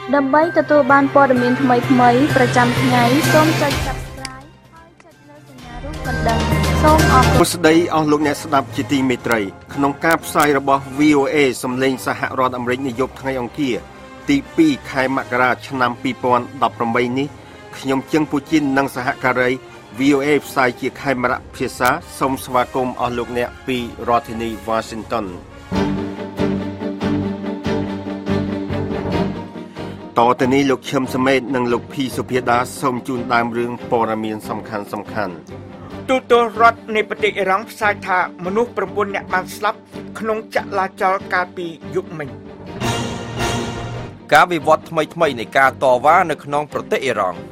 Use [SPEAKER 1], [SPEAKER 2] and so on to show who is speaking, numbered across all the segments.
[SPEAKER 1] ដើម្បីទទួលបានព័ត៌មានថ្មីៗប្រចាំថ្ងៃសូមចុច Subscribe ហើយចុចលើសញ្ញារូបកណ្ដឹងសូមអរគុណស្ដីអស់លោកអ្នកស្ដាប់ជាទីមេត្រីក្នុងការផ្សាយរបស់ VOA សំឡេងសហរដ្ឋអាមេរិកនាយប់ថ្ងៃអង្គារទី2ខែមករាឆ្នាំ2018នេះខ្ញុំជឹងពូជីននិងសហការី VOA ផ្សាយជាខេមរៈភាសាសូមស្វាគមន៍អស់លោកអ្នកពីរដ្ឋធានី Washington តទៅនេះលោកឈឹមសមេតនិងលោកភីសុភាដាសូមជូនដើមរឿងព័ត៌មានសំខាន់ទូតរដ្ឋនៃប្រទេសអ៊ីរ៉ង់ផ្សាយថាមនុស្ស9នាក់បានស្លាប់ក្នុងចលាចលកាលពីយប់មិញ
[SPEAKER 2] ការវិវត្តថ្មីនៃការតវ៉ានៅក្នុងប្រទេសអ៊ីរ៉ង់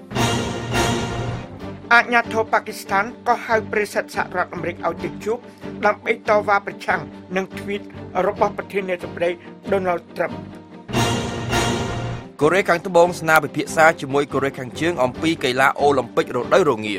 [SPEAKER 1] អាជ្ញាធរប៉ាគីស្ថានក៏ហៅប្រធានសហរដ្ឋអាមេរិកឲ្យទៅជួបដើម្បីតវ៉ាប្រឆាំងនឹងទ្វីតរបស់ប្រធានាធិបតី Donald Trump
[SPEAKER 2] កូរ៉េខាងត្បូងស្នើពិភាក្សាជាមួយកូរ៉េខាងជើងអំពីកីឡាអូឡ িম্প ិករដូវរងា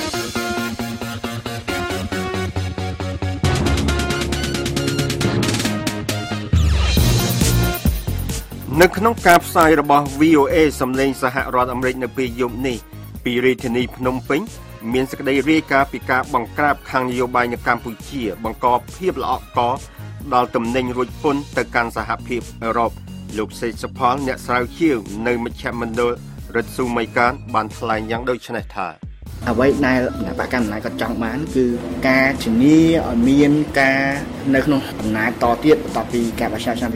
[SPEAKER 1] នៅក្នុងការផ្សាយរបស់ VOA សំឡេងសហរដ្ឋអាមេរិកនៅពេលយប់នេះពីរាជធានីភ្នំពេញមានសេចក្តីរាយការណ៍ពីការបង្ក្រាបខាងនយោបាយនៅកម្ពុជាបង្កភាពល្អក់កដល់ទំនិញរួចពន្ធទៅកាន់សហភាពអឺរ៉ុបលោកសេកសុផលអ្នកស្រាវជ្រាវនៅមជ្ឈមណ្ឌលរិទ្ធស៊ូមីកានបានថ្លែងយ៉ាងដូចនេះថា
[SPEAKER 3] អ្វីដែលគណៈបកកណ្ដាលគាត់ចង់បានគឺការជំនាញឲ្យមានការនៅក្នុងអំណាចតទៀតបន្ទាប់ពីការបោះឆ្នោតឆ្នាំ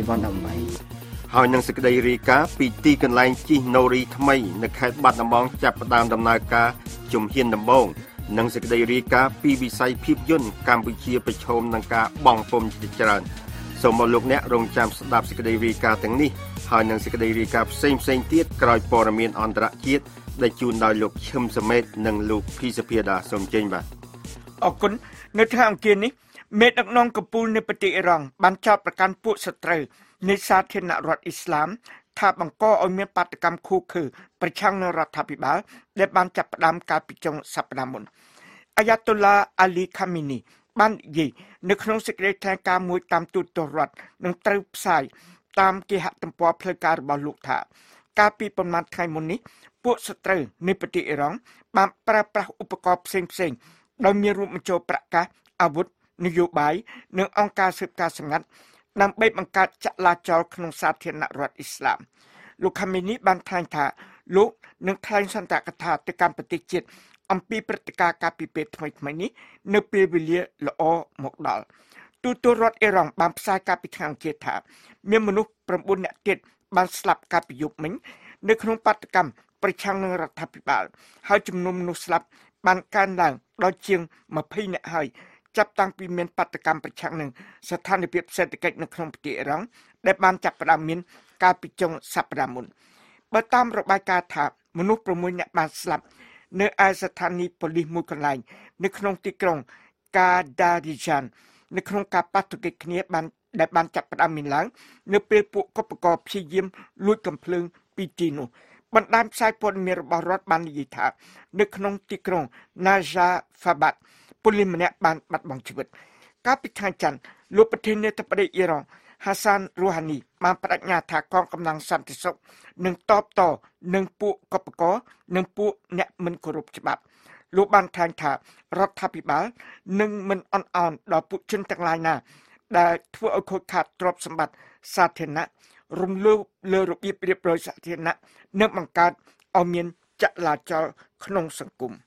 [SPEAKER 3] 2018
[SPEAKER 1] ហើយនឹងសេចក្តីរាយការណ៍ពីទីកន្លែងជិះណូរីថ្មីនៅខេត្តបាត់ដំបងចាប់ផ្ដើមដំណើរការជំហានដំបូងនិងសេចក្តីរាយការណ៍ពីវិស័យភាពយន្តកម្ពុជាប្រឈមនឹងការបង់ពន្ធជាច្រើនសូមលោកអ្នករងចាំស្ដាប់សេចក្តីរាយការណ៍ទាំងនេះហើយនឹងសេចក្តីរាយការណ៍ផ្សេងទៀតក្រោយព័ត៌មានអន្តរជាតិដែលជូនដោយលោកឈឹមសមេតនិងលោកភីសភាដាសូមចេញបាទអរគុណនៅថ្ងៃអង្គារនេះមេដឹកនាំកំពូលនៃប្រទេសអ៊ីរ៉ង់បានចោទប្រកាន់ពួកសត្រូវនៃសាធារណរដ្ឋអ៊ីស្លាមថាបង្កឲ្យមានបាតកម្មឃោឃៅប្រឆាំងនឹងរដ្ឋាភិបាលដែលបានចាប់ផ្ដើមកាលពីចុងសប្តាហ៍មុនអាយ៉ាតូឡាអាលីខាមីនីបាននិយាយនៅក្នុងសេចក្តីថ្លែងការណ៍មួយតាមទូតទស្សន៍រដ្ឋនឹងត្រូវផ្សាយតាមគេហទំព័រផ្លូវការរបស់លោកថាកាលពីប្រមាណថ្ងៃមុននេះពួកសត្រូវនៃប្រទេសអ៊ីរ៉ង់បានប្រើប្រាស់ឧបករណ៍ផ្សេងដោយមានរួមបញ្ចូលប្រកាសអាវុធនយោបាយនិងអង្គការស៊ើបការសម្ងាត់ដើម្បីបង្កើតចលាចលក្នុងសាធារណរដ្ឋអ៊ីស្លាមលោកខាមីនីបានថ្លែងថាលោកនឹងថ្លែងសន្ទរកថាទៅកាន់ប្រទេសជាតិអំពីព្រឹត្តិការណ៍ការពីពេលថ្មីនេះនៅពេលវេលាល្អមកដល់ទូតរដ្ឋអ៊ីរ៉ង់បានផ្សាយកាលពីថ្ងៃអង្គារថាមានមនុស្ស9នាក់ទៀតបានស្លាប់កាលពីយប់មិញនៅក្នុងបាតុកម្មប្រឆាំងនឹងរដ្ឋាភិបាលហើយចំនួនមនុស្សស្លាប់បានកើនឡើងដល់ជាង20នាក់ហើយចាប់តាំងពីមានបាតុកម្មប្រឆាំងនឹងស្ថានភាពសេដ្ឋកិច្ចនៅក្នុងប្រទេសអ៊ីរ៉ង់ដែលបានចាប់ផ្ដើមមានកាលពីចុងសប្តាហ៍មុនបើតាមរបាយការណ៍ថាមនុស្ស6នាក់បានស្លាប់នៅឯស្ថានីយ៍ប៉ូលីសមួយកន្លែងនៅក្នុងទីក្រុងកាដារីយ៉ាននៅក្នុងការប៉ះទង្គិចគ្នាបានចាប់ផ្ដើមមានឡើងនៅពេលពួកកុបករព្យាយាមលួចកំភ្លើងពីទីនោះបណ្ដាញផ្សាយព័ត៌មានរបស់រដ្ឋបាននិយាយថានៅក្នុងទីក្រុង Najafabad ប៉ូលីសម្នាក់បានបាត់បង់ជីវិតកាលពីថ្ងៃច័ន្ទលោកប្រធានាធិបតីអ៊ីរ៉ង់ Hassan Rouhani បានបដិញ្ញាថាកងកម្លាំងសន្តិសុខនឹងតបតនឹងពួកកុបករនិងពួកអ្នកមិនគោរពច្បាប់លោកបានថ្លែងថារដ្ឋាភិបាលនឹងមិនអន់ឱនដល់ពួកជនទាំងឡាយណាដែលធ្វើឲ្យខូចខាតទ្រព្យសម្បត្តិសាធារណៈរំលោភលើរបៀបរៀបរយសាធារណៈនិងបង្កើតឲ្យមានចលាចលក្នុងសង្គម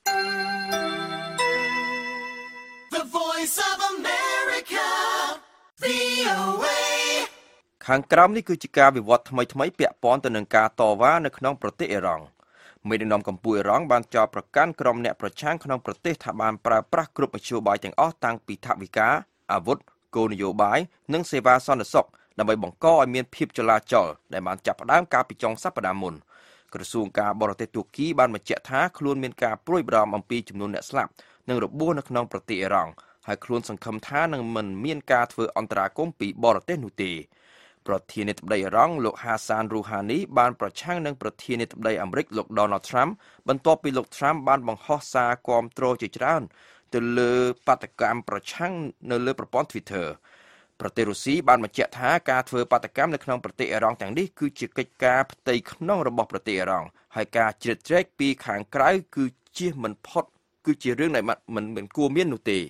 [SPEAKER 2] ខាងក្រោមនេះគឺជាការវិវត្តថ្មីពាក់ព័ន្ធទៅនឹងការតវ៉ានៅក្នុងប្រទេសអ៊ីរ៉ង់មេដឹកនាំកម្ពុជាអ៊ីរ៉ង់បានចោទប្រកាន់ក្រុមអ្នកប្រឆាំងក្នុងប្រទេសថាបានប្រើប្រាស់គ្រប់មធ្យោបាយទាំងអស់តាំងពីថវិកាអាវុធគោលនយោបាយនិងសេវាសន្តិសុខដើម្បីបង្កឲ្យមានភាពចលាចលដែលបានចាប់ផ្ដើមកាលពីចុងសប្តាហ៍មុនក្រសួងការបរទេសទូគីបានបញ្ជាក់ថាខ្លួនមានការព្រួយបារម្ភអំពីចំនួនអ្នកស្លាប់និងរបួសនៅក្នុងប្រទេសអ៊ីរ៉ង់ហើយខ្លួនសង្ឃឹមថានឹងមិនមានការធ្វើអន្តរាគមន៍ពីបរទេសនោះទេប្រធានាធិបតីអ៊ីរ៉ង់លោក Hassan Rouhani បានប្រឆាំងនឹងប្រធានាធិបតីអាមេរិកលោក Donald Trump បន្ទាប់ពីលោក Trump បានបង្ហោះសារគាំទ្រជាច្រើនទៅលើបាតុកម្មប្រឆាំងនៅលើប្រព័ន្ធ Twitter ប្រទេសរុស្ស៊ីបានបញ្ជាក់ថាការធ្វើបាតកម្មនៅក្នុងប្រទេសអ៊ីរ៉ង់ទាំងនេះគឺជាកិច្ចការផ្ទៃក្នុងរបស់ប្រទេសអ៊ីរ៉ង់ហើយការជ្រៀតជ្រែកពីខាងក្រៅគឺជាមិនផុតគឺជារឿងដែលមិនគួរមាននោះទេ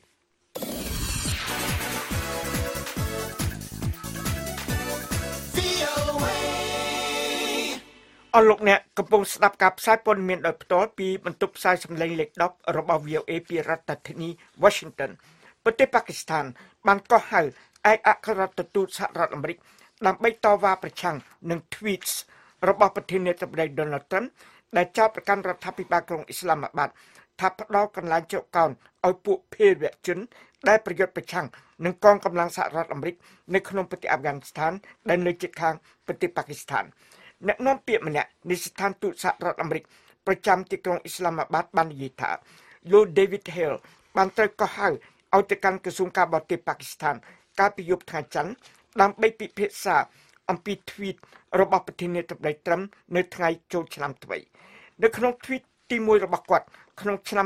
[SPEAKER 4] អរលោកអ្នកកំពុងស្ដាប់ការផ្សាយព័ត៌មានដោយផ្ទាល់ពីបន្ទប់ផ្សាយសម្លេងលេខ10របស់ VOA ពីរដ្ឋធានី Washington ប្រទេសប៉ាគីស្ថានបានកោះហៅឯកអគ្គរដ្ឋទូតសហរដ្ឋអាមេរិកដើម្បីតវ៉ាប្រឆាំងនឹង tweets របស់ប្រធានាធិបតី Donald Trump ដែលចោទប្រកាន់រដ្ឋាភិបាលក្រុងអ៊ីស្លាមាបាតថាផ្ដោតកន្លែងជោគកោនឲ្យពួកភេរវជនដែលប្រយុទ្ធប្រឆាំងនឹងកងកម្លាំងសហរដ្ឋអាមេរិកនៅក្នុងប្រទេសអាហ្វហ្គានីស្ថានដែលនៅជិតខាងប្រទេសប៉ាគីស្ថានអ្នកនាំពាក្យម្នាក់នៃស្ថានទូតសហរដ្ឋអាមេរិកប្រចាំទីក្រុងអ៊ីស្លាមាបាតបាននិយាយថាលោក David Hale បានត្រូវកោះហៅឲ្យទៅកាន់ក្រសួងការបរទេសប៉ាគីស្ថានកាលពីយប់ថ្ងៃច័ន្ទដើម្បីពិភាក្សាអំពី tweet របស់ប្រធានាធិបតី Trump នៅថ្ងៃចូលឆ្នាំថ្មីនៅក្នុង tweet ទី1របស់គាត់ក្នុងឆ្នាំ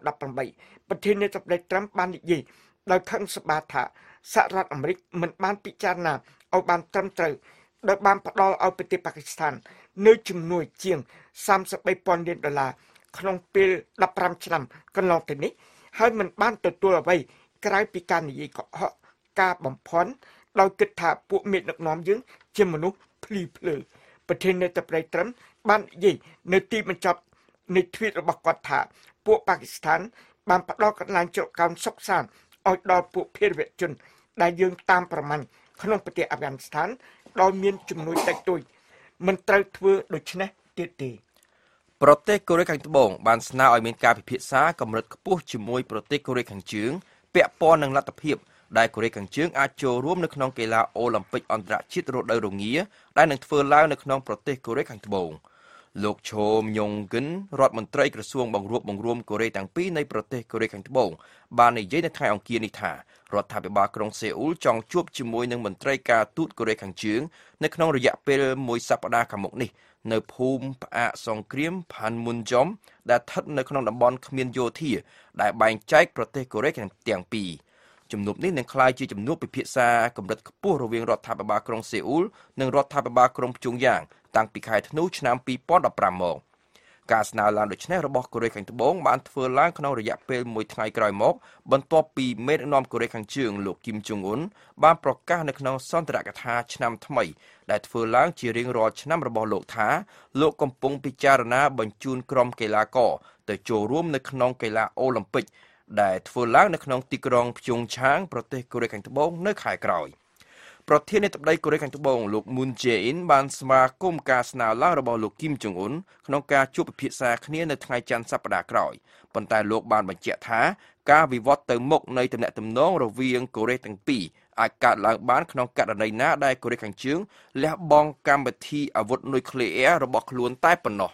[SPEAKER 4] 2018ប្រធានាធិបតី Trump បាននិយាយដោយខឹងសម្បាថាសហរដ្ឋអាមេរិកមិនបានពិចារណាឲ្យបានត្រឹមត្រូវដោយបានផ្ដល់ឲ្យប្រទេសប៉ាគីស្ថាននៅជំនួយជាង$33,000 លានក្នុងពេល15ឆ្នាំកន្លងទៅនេះហើយមិនបានទទួលអ្វីក្រៅពីការនិយាយកុហកការបំភាន់ដោយគិតថាពួកមេដឹកនាំយើងជាមនុស្សភ្លីភ្លើប្រធានាធិបតី Trump បាននិយាយនៅទីបញ្ចប់នៃទ្វីតរបស់គាត់ថាពួកប៉ាគីស្ថានបានផ្ដល់កន្លែងជោគកោនសុកសានឲ្យដល់ពួកភេរវជនដែលយើងតាមប្រមាញ់ក្នុងប្រទេសអាហ្វហ្គានីស្ថានដោយមានជំនួយតិចតួចមិនត្រូវធ្វើដូច្នេះទៀតទេ
[SPEAKER 2] ប្រទេសកូរ៉េខាងត្បូងបានស្នើឲ្យមានការពិភាក្សាកម្រិតខ្ពស់ជាមួយប្រទេសកូរ៉េខាងជើងពាក់ព័ន្ធនឹងលទ្ធភាពដែលកូរ៉េខាងជើងអាចចូលរួមនៅក្នុងកីឡាអូឡ িম্প ិកអន្តរជាតិរដូវរងាដែលនឹងធ្វើឡើងនៅក្នុងប្រទេសកូរ៉េខាងត្បូងលោកឈូមយ៉ុងគិនរដ្ឋមន្ត្រីក្រសួងបង្រួបបង្រួមកូរ៉េទាំងពីរនៃប្រទេសកូរ៉េខាងត្បូងបាននិយាយនៅថ្ងៃអង្គារនេះថារដ្ឋាភិបាលក្រុងសេអ៊ូលចង់ជួបជាមួយនឹងមន្ត្រីការទូតកូរ៉េខាងជើងនៅក្នុងរយៈពេលមួយសប្តាហ៍ខាងមុខនេះនៅភូមិផ្អាកសង្គ្រាមផាន់មុនជុំដែលស្ថិតនៅក្នុងតំបន់គ្មានយោធាដែលបែងចែកប្រទេសកូរ៉េទាំងពីរជំនួបនេះនឹងក្លាយជាជំនួបពិភាក្សាកម្រិតខ្ពស់រវាងរដ្ឋាភិបាលក្រុងសេអ៊ូលនិងរដ្ឋាភិបាលក្រុងព្យុងយ៉ាងតាំងពីខែធ្នូឆ្នាំ2015មកការស្នើឡើងដូចនេះរបស់កូរ៉េខាងត្បូងបានធ្វើឡើងក្នុងរយៈពេលមួយថ្ងៃក្រោយមកបន្ទាប់ពីមេដឹកនាំកូរ៉េខាងជើងលោកគីមចុងអ៊ុនបានប្រកាសនៅក្នុងសន្ទរកថាឆ្នាំថ្មីដែលធ្វើឡើងជារៀងរាល់ឆ្នាំរបស់លោកថាលោកកំពុងពិចារណាបញ្ជូនក្រុមកីឡាករទៅចូលរួមនៅក្នុងកីឡាអូឡ িম্প ិកដែលធ្វើឡើងនៅក្នុងទីក្រុងព្យុងឆាងប្រទេសកូរ៉េខាងត្បូងនៅខែក្រោយប្រធានាធិបតីកូរ៉េខាងត្បូងលោកមុនជេអ៊ិនបានស្វាគមន៍ការស្នើឡើងរបស់លោកគីមចុងអ៊ុនក្នុងការជួបពិភាក្សាគ្នានៅថ្ងៃច័ន្ទសប្តាហ៍ក្រោយប៉ុន្តែលោកបានបញ្ជាក់ថាការវិវត្តទៅមុខនៃទំនាក់ទំនងរវាងកូរ៉េទាំងពីរអាចកើតឡើងបានក្នុងករណីណាដែលកូរ៉េខាងជើងលះបង់កម្មវិធីអាវុធនុយក្លេអ៊ែររបស់ខ្លួនតែប៉ុណ្ណោះ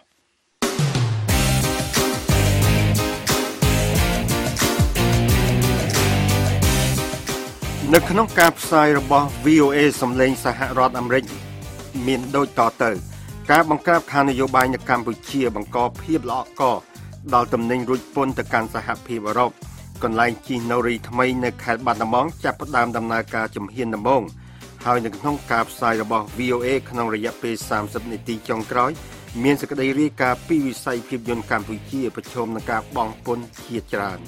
[SPEAKER 1] នៅក្នុងការផ្សាយរបស់ VOA សំឡេងសហរដ្ឋអាមេរិកមានដូចតទៅការបង្ក្រាបខាងនយោបាយនៅកម្ពុជាបង្កភាពល្អក់កដល់ទំនិញរួចពន្ធទៅកាន់សហភាពអឺរ៉ុបកន្លែងជិះណូរីថ្មីនៅខេត្តបាត់ដំបងចាប់ផ្ដើមដំណើរការជំហានដំបូងហើយនៅក្នុងការផ្សាយរបស់ VOA ក្នុងរយៈពេល30នាទីចុងក្រោយមានសេចក្តីរាយការណ៍ពីវិស័យភាពយន្តកម្ពុជាប្រឈមនឹងការបង់ពន្ធជាច្រើន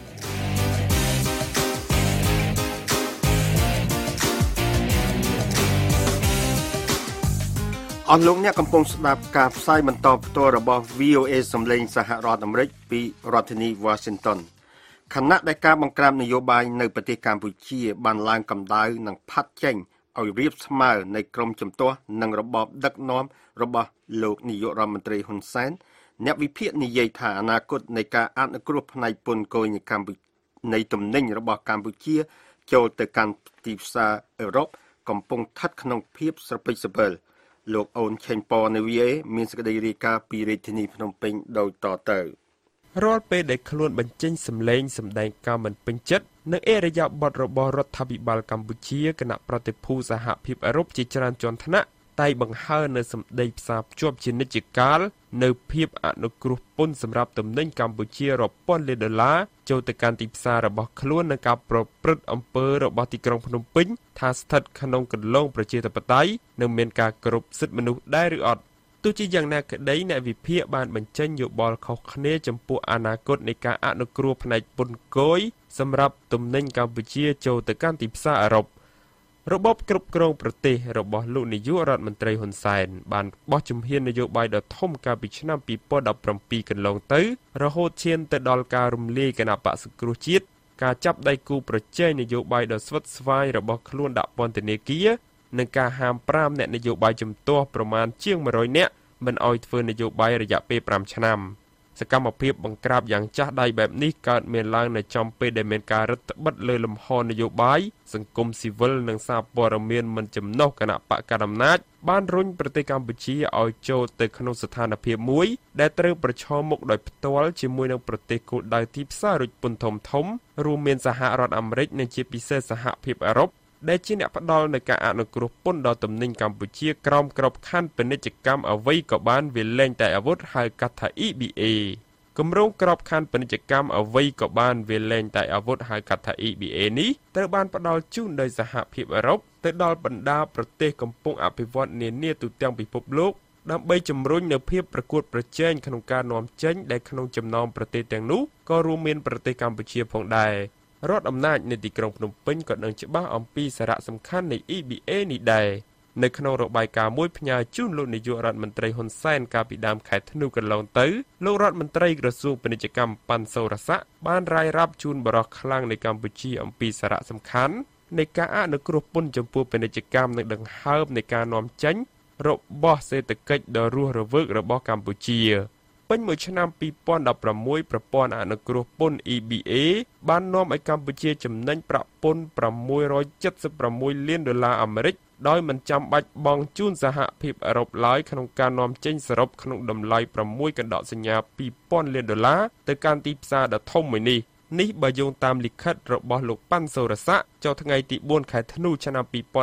[SPEAKER 1] អស់លោកអ្នកកំពុងស្ដាប់ការផ្សាយបន្តផ្ទាល់របស់ VOA សំឡេងសហរដ្ឋអាមេរិកពីរដ្ឋធានី Washington ខណៈដែលការបង្ក្រាបនយោបាយនៅប្រទេសកម្ពុជាបានឡើងកម្ដៅនិងផាត់ចេញឲ្យរៀបស្មើនៃក្រមជំទាស់និងរបបដឹកនាំរបស់លោកនាយករដ្ឋមន្ត្រីហ៊ុនសែនអ្នកវិភាគនិយាយថាអនាគតនៃការអនុគ្រោះផ្នែកពន្ធគយនៃទំនិញរបស់កម្ពុជាចូលទៅកាន់ទីផ្សារអឺរ៉ុបកំពុងស្ថិតក្នុងភាពស្រពិចស្រពិលលោកអូនឆេងប៉នៅ VA មានសេចក្តីរាយការណ៍ពីរាជធានីភ្នំពេញដោយតទៅ
[SPEAKER 5] រាល់ពេលដែលខ្លួនបញ្ចេញសម្លេងសម្ដែងការមិនពេញចិត្តនៅអេរយាប័តរបស់រដ្ឋាភិបាលកម្ពុជាគណៈប្រតិភូសហភាពអឺរ៉ុបជាច្រើនជាន់ថ្នាក់តែបង្ហើរនៅសម្ដីផ្សារភ្ជាប់ជានិច្ចកាលនៅភាពអនុគ្រោះពន្ធសម្រាប់ទំនិញកម្ពុជារាប់ពាន់លានដុល្លារចូលទៅកាន់ទីផ្សាររបស់ខ្លួននិងការប្រព្រឹត្តអំពើរបស់ទីក្រុងភ្នំពេញថាស្ថិតក្នុងគន្លងប្រជាធិបតេយ្យនិងមានការគោរពសិទ្ធិមនុស្សដែរឬអត់ទោះជាយ៉ាងណាក្តីអ្នកវិភាគបានបញ្ចេញយោបល់ខុសគ្នាចំពោះអនាគតនៃការអនុគ្រោះផ្នែកពន្ធគយសម្រាប់ទំនិញកម្ពុជាចូលទៅកាន់ទីផ្សារអឺរ៉ុបរបបគ្រប់គ្រងប្រទេសរបស់លោកនាយករដ្ឋមន្ត្រីហ៊ុនសែនបានបោះជំហាននយោបាយដ៏ធំកាលពីឆ្នាំ2017កន្លងទៅរហូតឈានទៅដល់ការរំលាយគណបក្សសង្គ្រោះជាតិការចាប់ដៃគូប្រជែងនយោបាយដ៏ស្វិតស្វាញរបស់ខ្លួនដាក់ពន្ធនាគារនិងការហាម5អ្នកនយោបាយជំទាស់ប្រមាណជាង100នាក់មិនអោយធ្វើនយោបាយរយៈពេល5ឆ្នាំសកម្មភាពបង្ក្រាបយ៉ាងចាស់ដៃបែបនេះកើតមានឡើងនៅចំពេលដែលមានការរឹតបន្តឹងលើលំហនយោបាយសង្គមស៊ីវិលនិងសារព័ត៌មានមិនចំណុះគណៈបកកណ្ដាលអំណាចបានរុញប្រទេសកម្ពុជាឲ្យចូលទៅក្នុងស្ថានភាពមួយដែលត្រូវប្រឈមមុខដោយផ្ទាល់ជាមួយនឹងប្រទេសគោលដៅទីផ្សាររុជពន្ធធំៗរួមមានសហរដ្ឋអាមេរិកនិងជាពិសេសសហភាពអឺរ៉ុបដែលជាអ្នកផ្ដល់នូវការអនុគ្រោះពន្ធដល់ទំនិញកម្ពុជាក្រោមក្របខ័ណ្ឌពាណិជ្ជកម្មអ្វីក៏បានវាលែងតែអាវុធហៅកាត់ថា EBA គម្រោងក្របខ័ណ្ឌពាណិជ្ជកម្មអ្វីក៏បានវាលែងតែអាវុធហៅកាត់ថា EBA នេះត្រូវបានផ្ដល់ជូនដោយសហភាពអឺរ៉ុបទៅដល់បណ្ដាប្រទេសកំពុងអភិវឌ្ឍនានាទូទាំងពិភពលោកដើម្បីជំរុញនូវភាពប្រកួតប្រជែងក្នុងការនាំចេញដែលក្នុងចំណោមប្រទេសទាំងនោះក៏រួមមានប្រទេសកម្ពុជាផងដែររដ្ឋអំណាចនៃទីក្រុងភ្នំពេញក៏នឹងច្បាស់អំពីសារៈសំខាន់នៃ EBA នេះដែរនៅក្នុងរបាយការណ៍មួយផ្ញើជូនលោកនាយករដ្ឋមន្ត្រីហ៊ុនសែនកាលពីដើមខែធ្នូកន្លងទៅលោករដ្ឋមន្ត្រីក្រសួងពាណិជ្ជកម្មប៉ាន់សូរស័ក្តិបានរាយរាប់ជូនបរិះខ្លាំងនៃកម្ពុជាអំពីសារៈសំខាន់នៃការអនុគ្រោះពន្ធចំពោះពាណិជ្ជកម្មនិងដង្ហើមនៃការនាំចេញរបស់សេដ្ឋកិច្ចដ៏រស់រវើករបស់កម្ពុជាពេញមួយឆ្នាំ2016ប្រព័ន្ធអនុគ្រោះពន្ធ EBA បាននាំឲ្យកម្ពុជាចំណេញប្រាក់ពន្ធ676លានដុល្លារអាមេរិកដោយមិនចាំបាច់បង់ជូនសហភាពអឺរ៉ុបឡើយក្នុងការនាំចេញសរុបក្នុងតម្លៃ6កណ្ដកសញ្ញា2000លានដុល្លារទៅកាន់ទីផ្សារដ៏ធំមួយនេះបើយោងតាមលិខិតរបស់លោកប៉ាន់សូរស័ក្តិចុះថ្ងៃទី4ខែធ្នូឆ្នាំ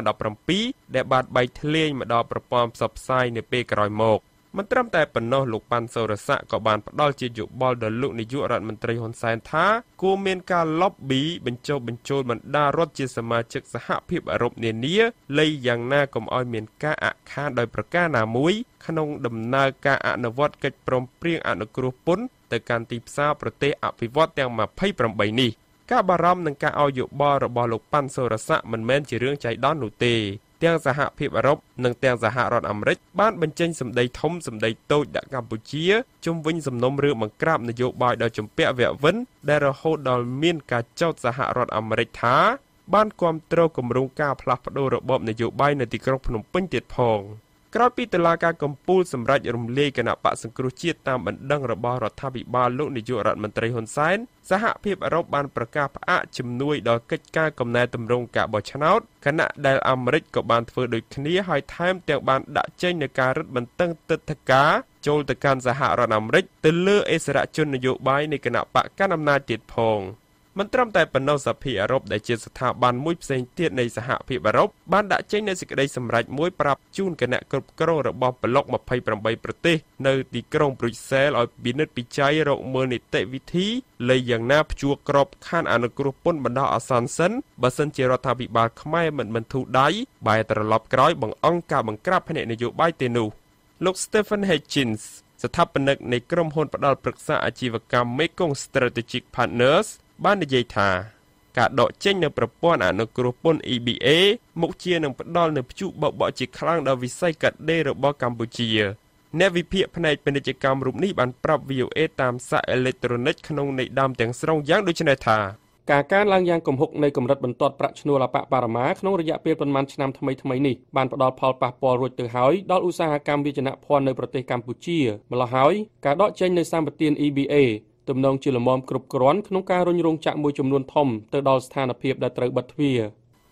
[SPEAKER 5] 2017ដែលបានបែកធ្លាយមកដល់ប្រព័ន្ធផ្សព្វផ្សាយនៅពេលក្រោយមកមិនត្រឹមតែប៉ុណ្ណោះលោកប៉ាន់សូរស័ក្តិក៏បានផ្ដល់ជាយោបល់ដល់លោកនាយករដ្ឋមន្ត្រីហ៊ុនសែនថាគួរមានការ lobby បញ្ចូលបណ្ដារដ្ឋជាសមាជិកសហភាពអឺរ៉ុបនានាលៃយ៉ាងណាកុំឲ្យមានការអាក់ខានដោយប្រការណាមួយក្នុងដំណើរការអនុវត្តកិច្ចព្រមព្រៀងអនុគ្រោះពន្ធទៅកាន់ទីផ្សារប្រទេសអភិវឌ្ឍទាំង28នេះការបារម្ភនឹងការឲ្យយោបល់របស់លោកប៉ាន់សូរស័ក្តិមិនមែនជារឿងចៃដន្យនោះទេទាំងសហភាពអឺរ៉ុបនិងទាំងសហរដ្ឋអាមេរិកបានបញ្ចេញសម្ដីធំសម្ដីតូចដាក់កម្ពុជាជុំវិញសំណុំរឿងបង្ក្រាបនយោបាយដ៏ជំពាក់វគ្គវិនដែលរហូតដល់មានការចោទសហរដ្ឋអាមេរិកថាបានគាំទ្រគម្រោងការផ្លាស់ប្តូររបបនយោបាយនៅទីក្រុងភ្នំពេញទៀតផងក្រោយពីតុលាការកំពូលសម្រេចរំលាយគណបក្សសង្គ្រោះជាតិតាមបណ្ដឹងរបស់រដ្ឋាភិបាលលោកនាយករដ្ឋមន្ត្រីហ៊ុនសែនសហភាពអឺរ៉ុបបានប្រកាសផ្អាកជំនួយដល់កិច្ចការកំណែទម្រង់ការបោះឆ្នោតខណៈដែលអាមេរិកក៏បានធ្វើដូចគ្នាហើយថែមទាំងបានដាក់ចេញនូវការរឹតបន្តឹងទិដ្ឋាការចូលទៅកាន់សហរដ្ឋអាមេរិកទៅលើអិសរាជជននយោបាយនៃគណបក្សកាន់អំណាចទៀតផងមិនត្រឹមតែប៉ុណ្ណោះសហភាពអឺរ៉ុបដែលជាស្ថាប័នមួយផ្សេងទៀតនៃសហភាពអឺរ៉ុបបានដាក់ចេញនូវសេចក្តីសម្រេចមួយប្រាប់ជូនគណៈគ្រប់គ្រងរបស់ប្លុក28ប្រទេសនៅទីក្រុងប្រុយសែលឲ្យពិនិត្យពិច័យរកមើលនីតិវិធីលៃយ៉ាងណាព្យួរក្របខ័ណ្ឌអនុគ្រោះពន្ធបណ្ដោះអាសន្នសិនបើសិនជារដ្ឋាភិបាលខ្មែរមិនបន្ធូរដៃបែរត្រឡប់ក្រោយបង្អង់ការបង្ក្រាបផ្នែកនយោបាយទេនោះលោក Stephen Hitchens ស្ថាបនិកនៃក្រុមហ៊ុនផ្ដល់ប្រឹក្សាអាជីវកម្ម Mekong Strategic Partnersបាននិយាយថាការដកចេញនៅប្រព័ន្ធអនុគ្រោះពន្ធ EBA មុខជានឹងផ្ដល់នូវព្យុះបោកបក់ជាខ្លាំងដល់វិស័យកាត់ដេររបស់កម្ពុជាអ្នកវិភាគផ្នែកពាណិជ្ជកម្មរូបនេះបានប្រាប់ VOA តាមសារអេឡិចត្រូនិកក្នុងន័យដើមទាំងស្រុងយ៉ាងដូចនេះថាការកើនឡើងយ៉ាងគំហុកនៃកម្រិតបន្ទាត់ប្រាក់ឈ្នួលអបបរមាក្នុងរយៈពេលប្រមាណឆ្នាំថ្មីនេះបានផ្ដល់ផលប៉ះពាល់រួចទៅហើយដល់ឧស្សាហកម្មវាយនភ័ណ្ឌនៅប្រទេសកម្ពុជាម្ល៉េះហើយការដកចេញនៅសម្បទាន EBAទំនងជាលំមគ្រប់គ្រាន់ក្នុងការរុញរោងចក្រមួយចំនួនធំទៅដល់ស្ថានភាពដែលត្រូវបិទទ្វារ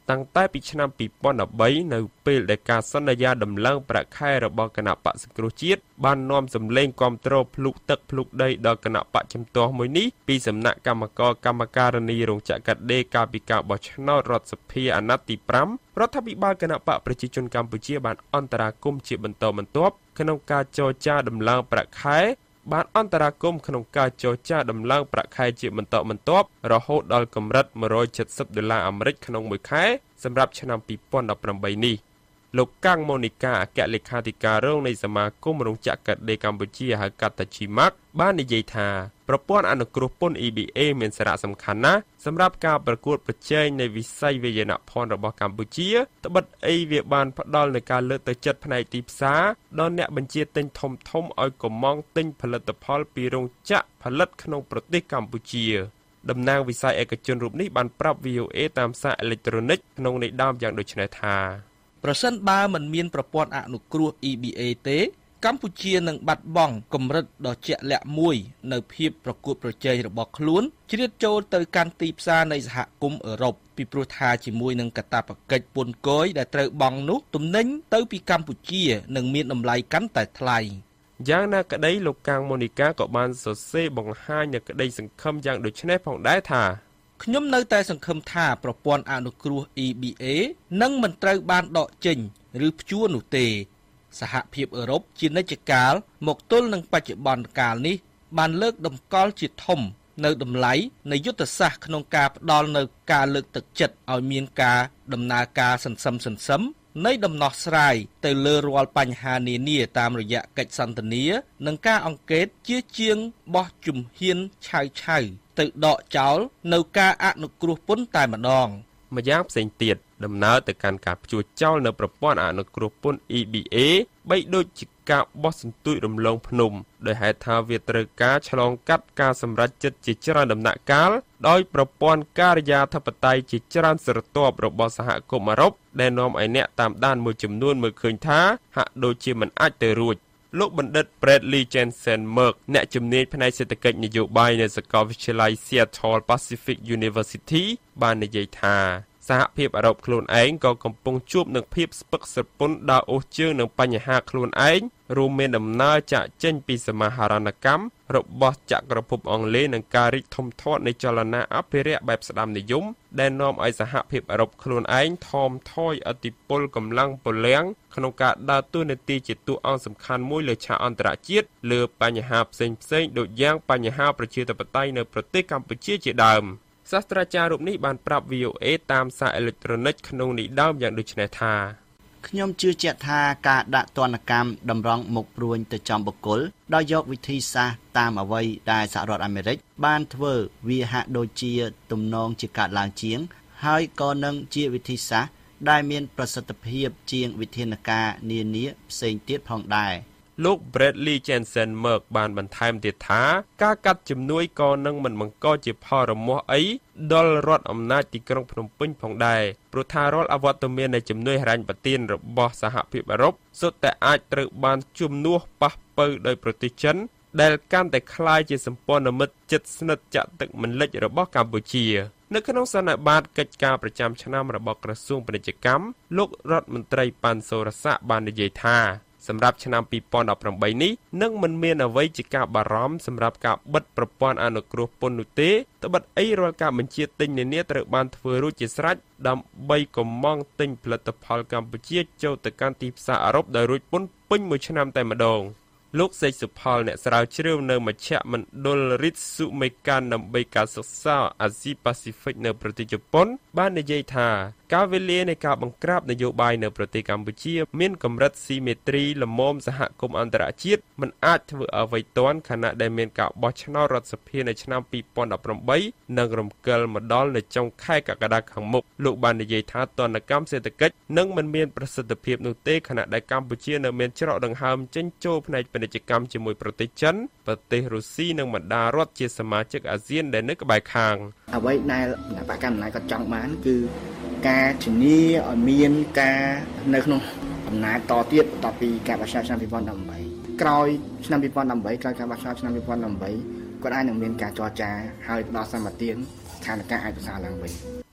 [SPEAKER 5] តាំងតែពីឆ្នាំ2013នៅពេលដែលការសន្យាដំឡើងប្រាក់ខែរបស់គណៈបក្សសង្គ្រោះជាតិបាននាំសម្លេងគាំទ្រភ្លុកទឹកភ្លុកដីដល់គណៈបកជំទាស់មួយនេះពីសំណាក់គណៈការនីរោងចក្រកាត់ដេរកាលពីការបោះឆ្នោតរដ្ឋសភាអាណត្តិទី5រដ្ឋាភិបាលគណៈបកប្រជាជនកម្ពុជាបានអន្តរាគមន៍ជាបន្តបន្ទាប់ក្នុងការចរចាដំឡើងប្រាក់ខែជាបន្តបន្ទាប់រហូតដល់កម្រិត$170អាមេរិកក្នុងមួយខែសម្រាប់ឆ្នាំ2018នេះលោកកាំងម៉ូនីកាអគ្គលេខាធិការរងនៃសមាគមរោងចក្រកាត់ដេរកម្ពុជាហៅកាត់តាជីម៉ាក់បាននិយាយថាប្រព័ន្ធអនុគ្រោះពន្ធ EBA មានសារៈសំខាន់ណាស់សម្រាប់ការប្រកួតប្រជែងនៃវិស័យវាយនភ័ណ្ឌរបស់កម្ពុជាត្បិតអីវាបានផ្ដល់នូវការលើកទឹកចិត្តផ្នែកទីផ្សារដល់អ្នកបញ្ជាទិញធំឲ្យកុម្ម៉ង់ទិញផលិតផលពីរោងចក្រផលិតក្នុងប្រទេសកម្ពុជាតំណាងវិស័យឯកជនរូបនេះបានប្រាប់ VOA តាមសារអេឡិចត្រូនិកក្នុងន័យដើមយ៉ាងដូចនេះថា
[SPEAKER 6] ប្រសិនបើមិនមានប្រព័ន្ធអនុគ្រោះ EBA ទេកម្ពុជានឹងបាត់បង់កម្រិតដ៏ជាក់លាក់មួយនៅភាពប្រកួតប្រជែងរបស់ខ្លួនជ្រៀតចូលទៅកាន់ទីផ្សារនៃសហគមន៍អឺរ៉ុបពីព្រោះថាជាមួយនឹងកាតព្វកិច្ចពន្ធគយដែលត្រូវបង់នោះទំនិញទៅពីកម្ពុជានឹងមានតម្លៃកាន់តែថ្លៃ
[SPEAKER 5] យ៉ាងណាក្តីលោកកាំងម៉ូនីកាក៏បានសរសេរបង្ហាញនូវក្តីសង្ឃឹមយ៉ាងដូចនេះផងដែរថា
[SPEAKER 6] ខ្ញុំនៅតែសង្ឃឹមថាប្រព័ន្ធអនុគ្រោះ EBA នឹងមិនត្រូវបានដកចេញឬព្យួរនោះទេសហភាពអឺរ៉ុបជានិច្ចកាលមកទល់នឹងបច្ចុប្បន្នកាលនេះបានលើកតម្កល់ជាធំនៅតម្លៃនៃយុទ្ធសាស្ត្រក្នុងការផ្ដល់នៅការលើកទឹកចិត្តឲ្យមានការដំណើរការសន្សឹមនៃដំណោះស្រាយទៅលើរាល់បញ្ហានានាតាមរយៈកិច្ចសន្ទនានិងការអង្កេតជាងបោះជំហានឆៅទៅដកចោលនៅការអនុគ្រោះពន្ធតែម្ដង
[SPEAKER 5] ម្យ៉ាងផ្សេងទៀតដំណើរទៅកាន់ការព្យួរចោលនៅប្រព័ន្ធអនុគ្រោះពន្ធ EBA បីដូចជាការបោះសន្ទូចរំលងភ្នំដោយហេតុថាវាត្រូវការឆ្លងកាត់ការសម្រេចចិត្តជាច្រើនដំណាក់កាលដោយប្រព័ន្ធការិយាធិបតេយ្យជាច្រើនស្រទាប់របស់សហគមន៍អឺរ៉ុបដែលនាំឲ្យអ្នកតាមដានមួយចំនួនមើលឃើញថាហាក់ដូចជាមិនអាចទៅរួចលោកបណ្ឌិត Bradley Jensen Merck អ្នកជំនាញផ្នែកសេដ្ឋកិច្ចនយោបាយនៅសាកលវិទ្យាល័យ Seattle Pacific University បាននិយាយថាសហភាពអឺរ៉ុបខ្លួនឯងក៏កំពុងជួបនឹងភាពស្ពឹកស្រពន់ដើរអូសជើងនឹងបញ្ហាខ្លួនឯងរួមមានដំណើរចាក់ចេញពីសមាហរណកម្មរបស់ចក្រភពអង់គ្លេសនិងការរីកធំធាត់នៃចលនាអភិរក្សបែបស្ដាំនិយមដែលនាំឲ្យសហភាពអឺរ៉ុបខ្លួនឯងថមថយឥទ្ធិពលកម្លាំងពលំក្នុងការដើរតួនាទីជាតួអង្គសំខាន់មួយលើឆាកអន្តរជាតិលើបញ្ហាផ្សេងដូចយ៉ាងបញ្ហាប្រជាធិបតេយ្យនៅប្រទេសកម្ពុជាជាដើមសាស្ត្រាចារ្យរូបនេះបានប្រាប់ VOA តាមសារអេឡិចត្រូនិកក្នុងន័យដើមយ៉ាងដូចនេះថា
[SPEAKER 3] ខ្ញុំជឿជាក់ថាការដាក់ទណ្ឌកម្មតម្រង់មុខព្រួញទៅចំបុគ្គលដោយយកវិធីសាស្ត្រតាមអ្វីដែលសហរដ្ឋអាមេរិកបានធ្វើវាហាក់ដូចជាទំនងជាកើតឡើងជាងហើយក៏នឹងជាវិធីសាស្ត្រដែលមានប្រសិទ្ធភាពជាងវិធានការនានាផ្សេងទៀតផងដែរ
[SPEAKER 5] លោក Bradley Jensen Merck បានបន្ថែមទៀតថាការកាត់ជំនួយក៏នឹងមិនបង្កជាផលរមាស់អីដល់រដ្ឋអំណាចទីក្រុងភ្នំពេញផងដែរព្រោះថារាល់អវត្តមាននៃជំនួយហិរញ្ញប្បទានរបស់សហភាពអឺរ៉ុបសុទ្ធតែអាចត្រូវបានជំនួសប៉ះប៉ូវដោយប្រទេសចិនដែលកាន់តែក្លាយជាសម្ព័ន្ធមិត្តជិតស្និទ្ធចាក់ទឹកមិនលិចរបស់កម្ពុជានៅក្នុងសន្និបាតកិច្ចការប្រចាំឆ្នាំរបស់ក្រសួងពាណិជ្ជកម្មលោករដ្ឋមន្ត្រីប៉ាន់សូរស័ក្តិបាននិយាយថាសម្រាប់ឆ្នាំ2018នេះនឹងមិនមានអ្វីជាការបារម្ភសម្រាប់ការបិទប្រព័ន្ធអនុគ្រោះពន្ធនោះទេត្បិតអីរាល់ការបញ្ជាទិញនានាត្រូវបានធ្វើរួចជាស្រេចដើម្បីកុម្ម៉ង់ទិញផលិតផលកម្ពុជាចូលទៅកាន់ទីផ្សារអឺរ៉ុបដោយរួចពន្ធពេញមួយឆ្នាំតែម្ដងលោកសេកសុផលអ្នកស្រាវជ្រាវនៅមជ្ឈមណ្ឌលរិទ្ធសុមេកានដើម្បីការសិក្សាអាស៊ីប៉ាស៊ីហ្វិកនៅប្រទេសជប៉ុនបាននិយាយថាការវេលានៃការបង្ក្រាបនយោបាយនៅប្រទេសកម្ពុជាមានកម្រិតស៊ីមេទ្រីល្មមសហគមន៍អន្តរជាតិមិនអាចធ្វើអ្វីទាន់ខណៈដែលមានការបោះឆ្នោតរដ្ឋសភានៅឆ្នាំ2018និងរំកិលមកដល់នៅចុងខែកក្កដាខាងមុខលោកបាននិយាយថាទណ្ឌកម្មសេដ្ឋកិច្ចនឹងមិនមានប្រសិទ្ធភាពនោះទេខណៈដែលកម្ពុជានៅមានច្រកដង្ហើមចេញចូលផ្នែកពាណិជ្ជកម្មជាមួយប្រទេសចិនប្រទេសរុស្ស៊ីនិងបណ្ដារដ្ឋជាសមាជិកអាស៊ានដែលនៅក្បែរខាង
[SPEAKER 3] អ្វីដែលគណៈបកកណ្ដាលគាត់ចង់បានគឺការជំនាញឲ្យមានការនៅក្នុងអំណាចតទៀតបន្ទាប់ពីការបោះឆ្នោតឆ្នាំ2018ក្រោយឆ្នាំ2018ក្រោយការបោះឆ្នោតឆ្នាំ2018គាត់អាចនឹងមានការចរចាហើយផ្ដល់សម្បទានស្ថានភាពអាចប្រសើរឡើងវិញ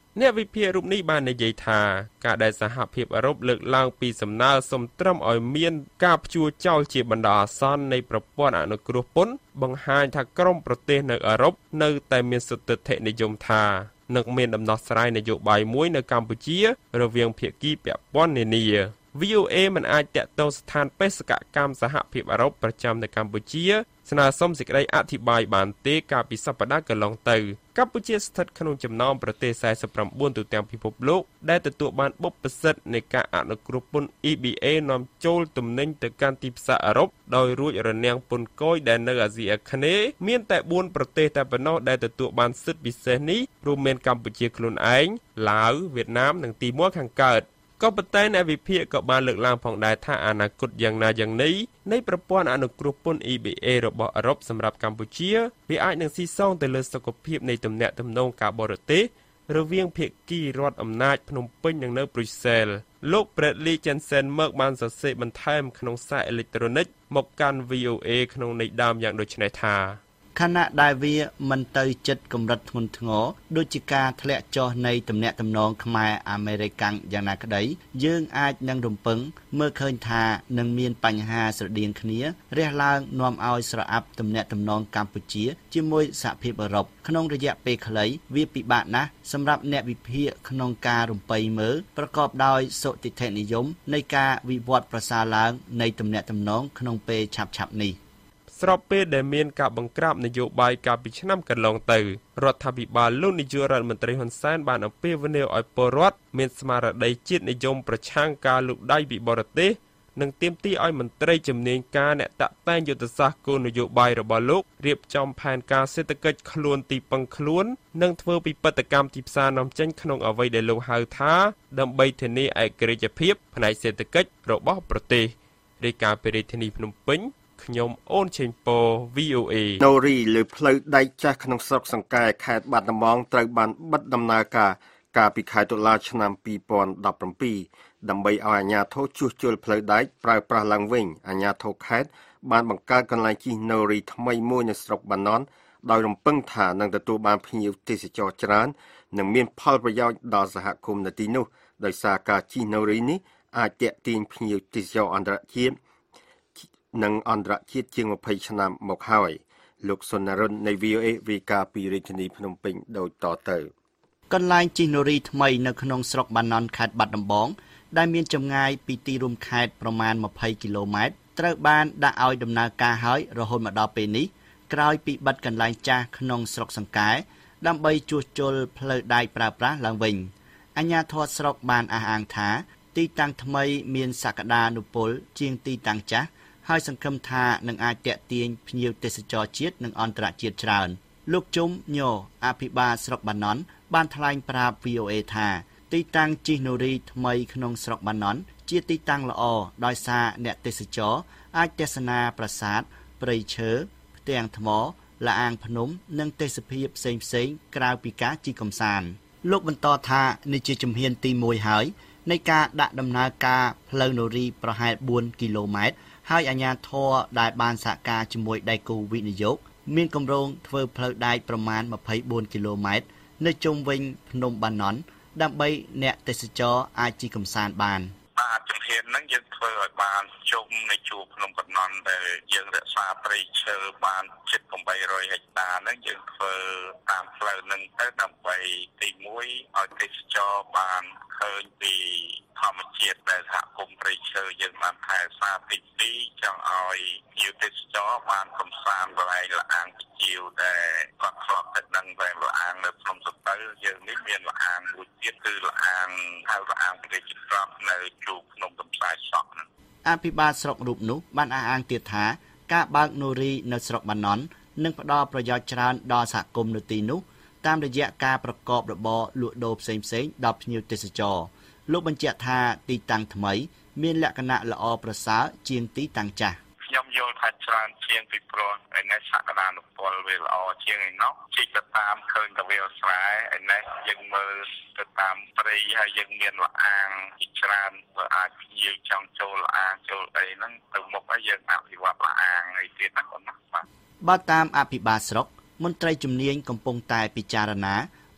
[SPEAKER 5] អ្នកវិភាគរូបនេះបាននិយាយថាការដែលសហភាពអឺរ៉ុបលើកឡើងពីសំណើសុំត្រឹមឲ្យមានការព្យួរចោលជាបណ្ដោះអាសន្ននៃប្រព័ន្ធអនុគ្រោះពន្ធបង្ហាញថាក្រុមប្រទេសនៅអឺរ៉ុបនៅតែមានសន្តិភាពនិយមថានឹងមានដំណោះស្រាយនយោបាយមួយនៅកម្ពុជារវាងភាគីពាក់ព័ន្ធនានា VOA មិនអាចតាក់ទងស្ថានបេសកកម្មសហភាពអឺរ៉ុបប្រចាំនៅកម្ពុជាស្នើសុំសេចក្តីអធិប្បាយបានទេកាលពីសប្តាហ៍កន្លងទៅកម្ពុជាស្ថិតក្នុងចំណោមប្រទេស49ទូទាំងពិភពលោកដែលទទួលបានបុព្វសិទ្ធិនៃការអនុគ្រោះពន្ធ EBA នាំចូលទំនិញទៅកាន់ទីផ្សារអឺរ៉ុបដោយរួចរនាំងពន្ធគយដែលនៅអាស៊ីអាគ្នេយ៍មានតែ4ប្រទេសតែប៉ុណ្ណោះដែលទទួលបានសិទ្ធិពិសេសនេះរួមមានកម្ពុជាខ្លួនឯងឡាវវៀតណាមនិងទីម៉ូខាងកើតក៏ប៉ុន្តែអ្នកវិភាគក៏បានលើកឡើងផងដែរថាអនាគតយ៉ាងណាយ៉ាងនេះនៃប្រព័ន្ធអនុគ្រោះពន្ធ EBA របស់អឺរ៉ុបសម្រាប់កម្ពុជាវាអាចនឹងស៊ីសងទៅលើសុខភាពនៃទំនាក់ទំនងការបរទេសរវាងភាគីរដ្ឋអំណាចភ្នំពេញនិងនៅប្រ៊ុយសែលលោក Bradley Jensen-Merk បានសរសេរបន្ថែមក្នុងសារអេឡិចត្រូនិកមកកាន់ VOA ក្នុងន័យដើមយ៉ាងដូចនេះថាខណៈដែលវាមិនទៅចិត្តកម្រិតធ្ងន់ធ្ងរដូចជាការធ្លាក់ចុះនៃទំនាក់ទំនងខ្មែរអាមេរិកយ៉ាងណាក្តីយើងអាចនឹងរំពឹងមើលឃើញថានឹងមានបញ្ហាស្រដៀងគ្នារះឡើងនាំឲ្យស្រអាប់ទំនាក់ទំនងកម្ពុជាជាមួយសហភាពអឺរ៉ុបក្នុងរយៈពេលខ្លីវាពិបាកណាស់សម្រាប់អ្នកវិភាគក្នុងការរំពៃមើលប្រកបដោយសុតិធិនិយមនៃការវិវត្តប្រសើរឡើងនៃទំនាក់ទំនងក្នុងពេលឆាប់ៗនេះស្របពេលដែលមានការបង្ក្រាបនយោបាយកាលពីឆ្នាំកន្លងទៅរដ្ឋាភិបាលលោកនាយករដ្ឋមន្ត្រីហ៊ុនសែនបានអំពាវនាវឲ្យពលរដ្ឋមានស្មារតីជាតិនិយមប្រឆាំងការលូកដៃពីបរទេសនិងទាមទារឲ្យមន្ត្រីជំនាញការអ្នកតាក់តែងយុទ្ធសាស្ត្រគោលនយោបាយរបស់លោករៀបចំផែនការសេដ្ឋកិច្ចខ្លួនទីពឹងខ្លួននិងធ្វើពិពិធកម្មទីផ្សារនាំចេញក្នុងអ្វីដែលលោកហៅថាដើម្បីធានាឯករាជ្យភាពផ្នែកសេដ្ឋកិច្ចរបស់ប្រទេសរាយការណ៍ពីរាជធានីភ្នំពេញខ្ញុំអូនឆេងប៉ VOA
[SPEAKER 1] ណូរីលើផ្លូវដែកចាស់ក្នុងស្រុកសង្កែខេត្តបាត់ដំបងត្រូវបានបិទដំណើរការកាលពីខែតុលាឆ្នាំ2017ដើម្បីឲ្យអាជ្ញាធរជួសជុលផ្លូវដែកប្រើប្រាស់ឡើងវិញអាជ្ញាធរខេត្តបានបង្កើតកន្លែងជិះណូរីថ្មីមួយនៅស្រុកបាណន់ដោយរំពឹងថានឹងទទួលបានភ្ញៀវទេសចរច្រើននិងមានផលប្រយោជន៍ដល់សហគមន៍នៅទីនោះដោយសារការជិះណូរីនេះអាចទាក់ទាញភ្ញៀវទេសចរអន្តរជាតិនិងអន្តរជាតិជាង20ឆ្នាំមកហើយលោកសុនរុននៃ VOA វិការពីរាជធានីភ្នំពេញដូចតទៅ
[SPEAKER 3] កន្លែងជិះណូរីថ្មីនៅក្នុងស្រុកបាណន់ខេត្តបាត់ដំបងដែលមានចម្ងាយពីទីរួមខេត្តប្រមាណ20គីឡូម៉ែត្រត្រូវបានដាក់ឲ្យដំណើរការហើយរហូតមកដល់ពេលនេះក្រោយពីបិទកន្លែងចាស់ក្នុងស្រុកសង្កែដើម្បីជួសជុលផ្លូវដែកប្រើប្រាស់ឡើងវិញអាជ្ញាធរស្រុកបានអះអាងថាទីតាំងថ្មីមានសក្តានុពលជាងទីតាំងចាស់ហើយសង្ឃឹមថានឹងអាចទាក់ទាញភ្ញៀវទេសចរជាតិនិងអន្តរជាតិច្រើនលោកជុំញោអភិបាលស្រុកបាណន់បានថ្លែងប្រាប់ VOA ថាទីតាំងជិះណូរីថ្មីក្នុងស្រុកបាណន់ជាទីតាំងល្អដោយសារអ្នកទេសចរអាចទស្សនាប្រាសាទព្រៃឈើផ្ទាំងថ្មលអាងភ្នំនិងទេសភាពផ្សេងៗក្រៅពីការជិះកម្សាន្តលោកបន្តថានេះជាជំហានទី1ហើយនៃការដាក់ដំណើរការផ្លូវណូរីប្រហែល4គីឡូម៉ែត្រហើយអាជ្ញាធរដែលបានសហការជាមួយដៃគូវិនិយោគមានគម្រោងធ្វើផ្លូវដែកប្រមាណ24គីឡូម៉ែត្រនៅជុំវិញភ្នំបាណន់ដើម្បីអ្នកទេសចរអាចជិះកម្សាន្តបាន
[SPEAKER 7] បាទជំហានហ្នឹងយើងធ្វើឲ្យបានជុំនៃជួរភ្នំបាណន់ដែលយើងរក្សាព្រៃឈើបានជិត800ហិកតាហ្នឹងយើងធ្វើតាមផ្លូវហ្នឹងទៅដើម្បីទី1ឲ្យទេសចរបានឃើញពីធម្មជាតិដែលសហគមន៍ព្រៃឈើយើងបានថែរក្សាទី2ចង់ឲ្យភ្ញៀវទេសចរបានកំសាន្តកន្លែងលអាងជាវដែលគាត់ធ្លាប់ទៅដឹងvềលអាងនៅភ្នំសំពៅយើងនេះមានលអាងមួយទៀតគឺលអាងហៅលអាងព្រះរាជទ្រព្យនៅជួរភ្នំកំសាយសក់
[SPEAKER 3] អភិបាលស្រុករូបនោះបានអះអាងទៀតថាការបើកណូរីនៅស្រុកបាណន់នឹងផ្ដល់ប្រយោជន៍ច្រើនដល់សហគមន៍នៅទីនោះតាមរយៈការប្រកបរបរលក់ដូរផ្សេងៗដល់ភ្ញៀវទេសចរលោកបញ្ជាក់ថាទីតាំងថ្មីមានលក្ខណៈល្អប្រសើរជាងទីតាំងចាស់
[SPEAKER 7] ខ្ញុំយល់ថាច្រើនជាងពីព្រោះឯនេះសក្តានុពលវាល្អជាងឯនោះជីកទៅតាមឃើញតែវាស្រែឯនេះយើងមើលទៅតាមព្រៃហើយយើងមានលអាងជាច្រើនបើអាចភ្ញៀវចង់ចូលលអាងចូលអីហ្នឹងទៅមុខហើយយើងអភិវឌ្ឍលអាងអីទៀតណាបងណាបាទ
[SPEAKER 3] បើតាមអភិបាលស្រុកមន្ត្រីជំនាញកំពុងតែពិចារណា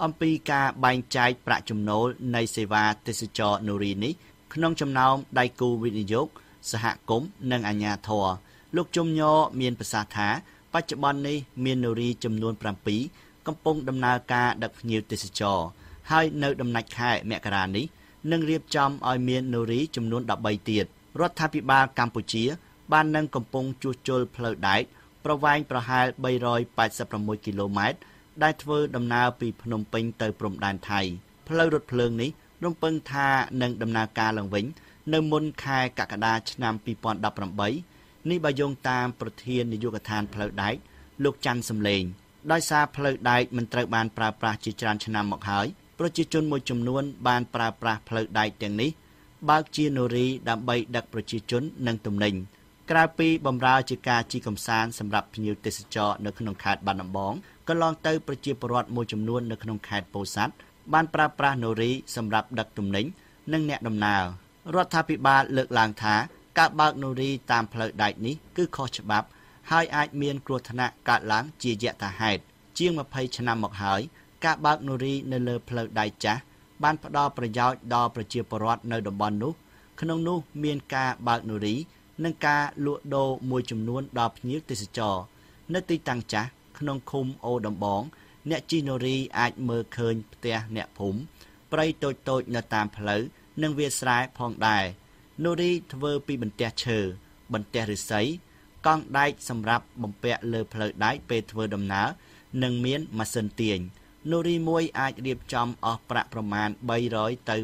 [SPEAKER 3] អំពីការបែងចែកប្រាក់ចំណូលនៃសេវាទេសចរនូរីនេះក្នុងចំណោមដៃគូវិនិយោគសហគមន៍និងអាជ្ញាធរលោកជុំញ័រមានប្រសាសន៍ថាបច្ចុប្បន្ននេះមាននូរីចំនួន7កំពុងដំណើរការដឹកភ្ញៀវទេសចរហើយនៅដំណាច់ខែមករានេះនឹងរៀបចំឲ្យមាននូរីចំនួន13ទៀតរដ្ឋាភិបាលកម្ពុជាបាននឹងកំពុងជួសជុលផ្លូវដែកប្រវែងប្រហែល386គីឡូម៉ែត្រដែលធ្វើដំណើរពីភ្នំពេញទៅព្រំដែនថៃផ្លូវរថភ្លើងនេះរំពឹងថានឹងដំណើរការឡើងវិញនៅមុនខែកក្កដាឆ្នាំ2018នេះបើយោងតាមប្រធាននាយកដ្ឋានផ្លូវដែកលោកច័ន្ទសំឡេងដោយសារផ្លូវដែកមិនត្រូវបានប្រើប្រាស់ជាច្រើនឆ្នាំមកហើយប្រជាជនមួយចំនួនបានប្រើប្រាស់ផ្លូវដែកទាំងនេះបើកជានូរីដើម្បីដឹកប្រជាជននិងទំនិញក្រៅពីបម្រើជាការជិះកម្សាន្តសម្រាប់ភ្ញៀវទេសចរនៅក្នុងខេត្តបាត់ដំបងកន្លងទៅប្រជាពលរដ្ឋមួយចំនួននៅក្នុងខេត្តពោធិ៍សាត់បានប្រើប្រាស់នូរីសម្រាប់ដឹកទំនិញនិងអ្នកដំណើររដ្ឋាភិបាលលើកឡើងថាការបើកនូរីតាមផ្លូវដែកនេះគឺខុសច្បាប់ហើយអាចមានគ្រោះថ្នាក់កើតឡើងជាយថាហេតុជាង20ឆ្នាំមកហើយការបើកនូរីនៅលើផ្លូវដែកចាស់បានផ្ដល់ប្រយោជន៍ដល់ប្រជាពលរដ្ឋនៅតំបន់នោះក្នុងនោះមានការបើកនូរីនិងការលក់ដូរមួយចំនួនដល់ភ្ញៀវទេសចរនៅទីតាំងចាស់ក្នុងឃុំអូដំបងអ្នកជិះនូរីអាចមើលឃើញផ្ទះអ្នកភូមិព្រៃតូចៗនៅតាមផ្លូវនិងវាលស្រែផងដែរនូរីធ្វើពីបន្ទះឈើបន្ទះឫស្សីកង់ដែកសម្រាប់បំពាក់លើផ្លូវដែកពេលធ្វើដំណើរនិងមានម៉ាស៊ីនទាញនូរីមួយអាចរៀបចំអស់ប្រាក់ប្រមាណ$300ទៅ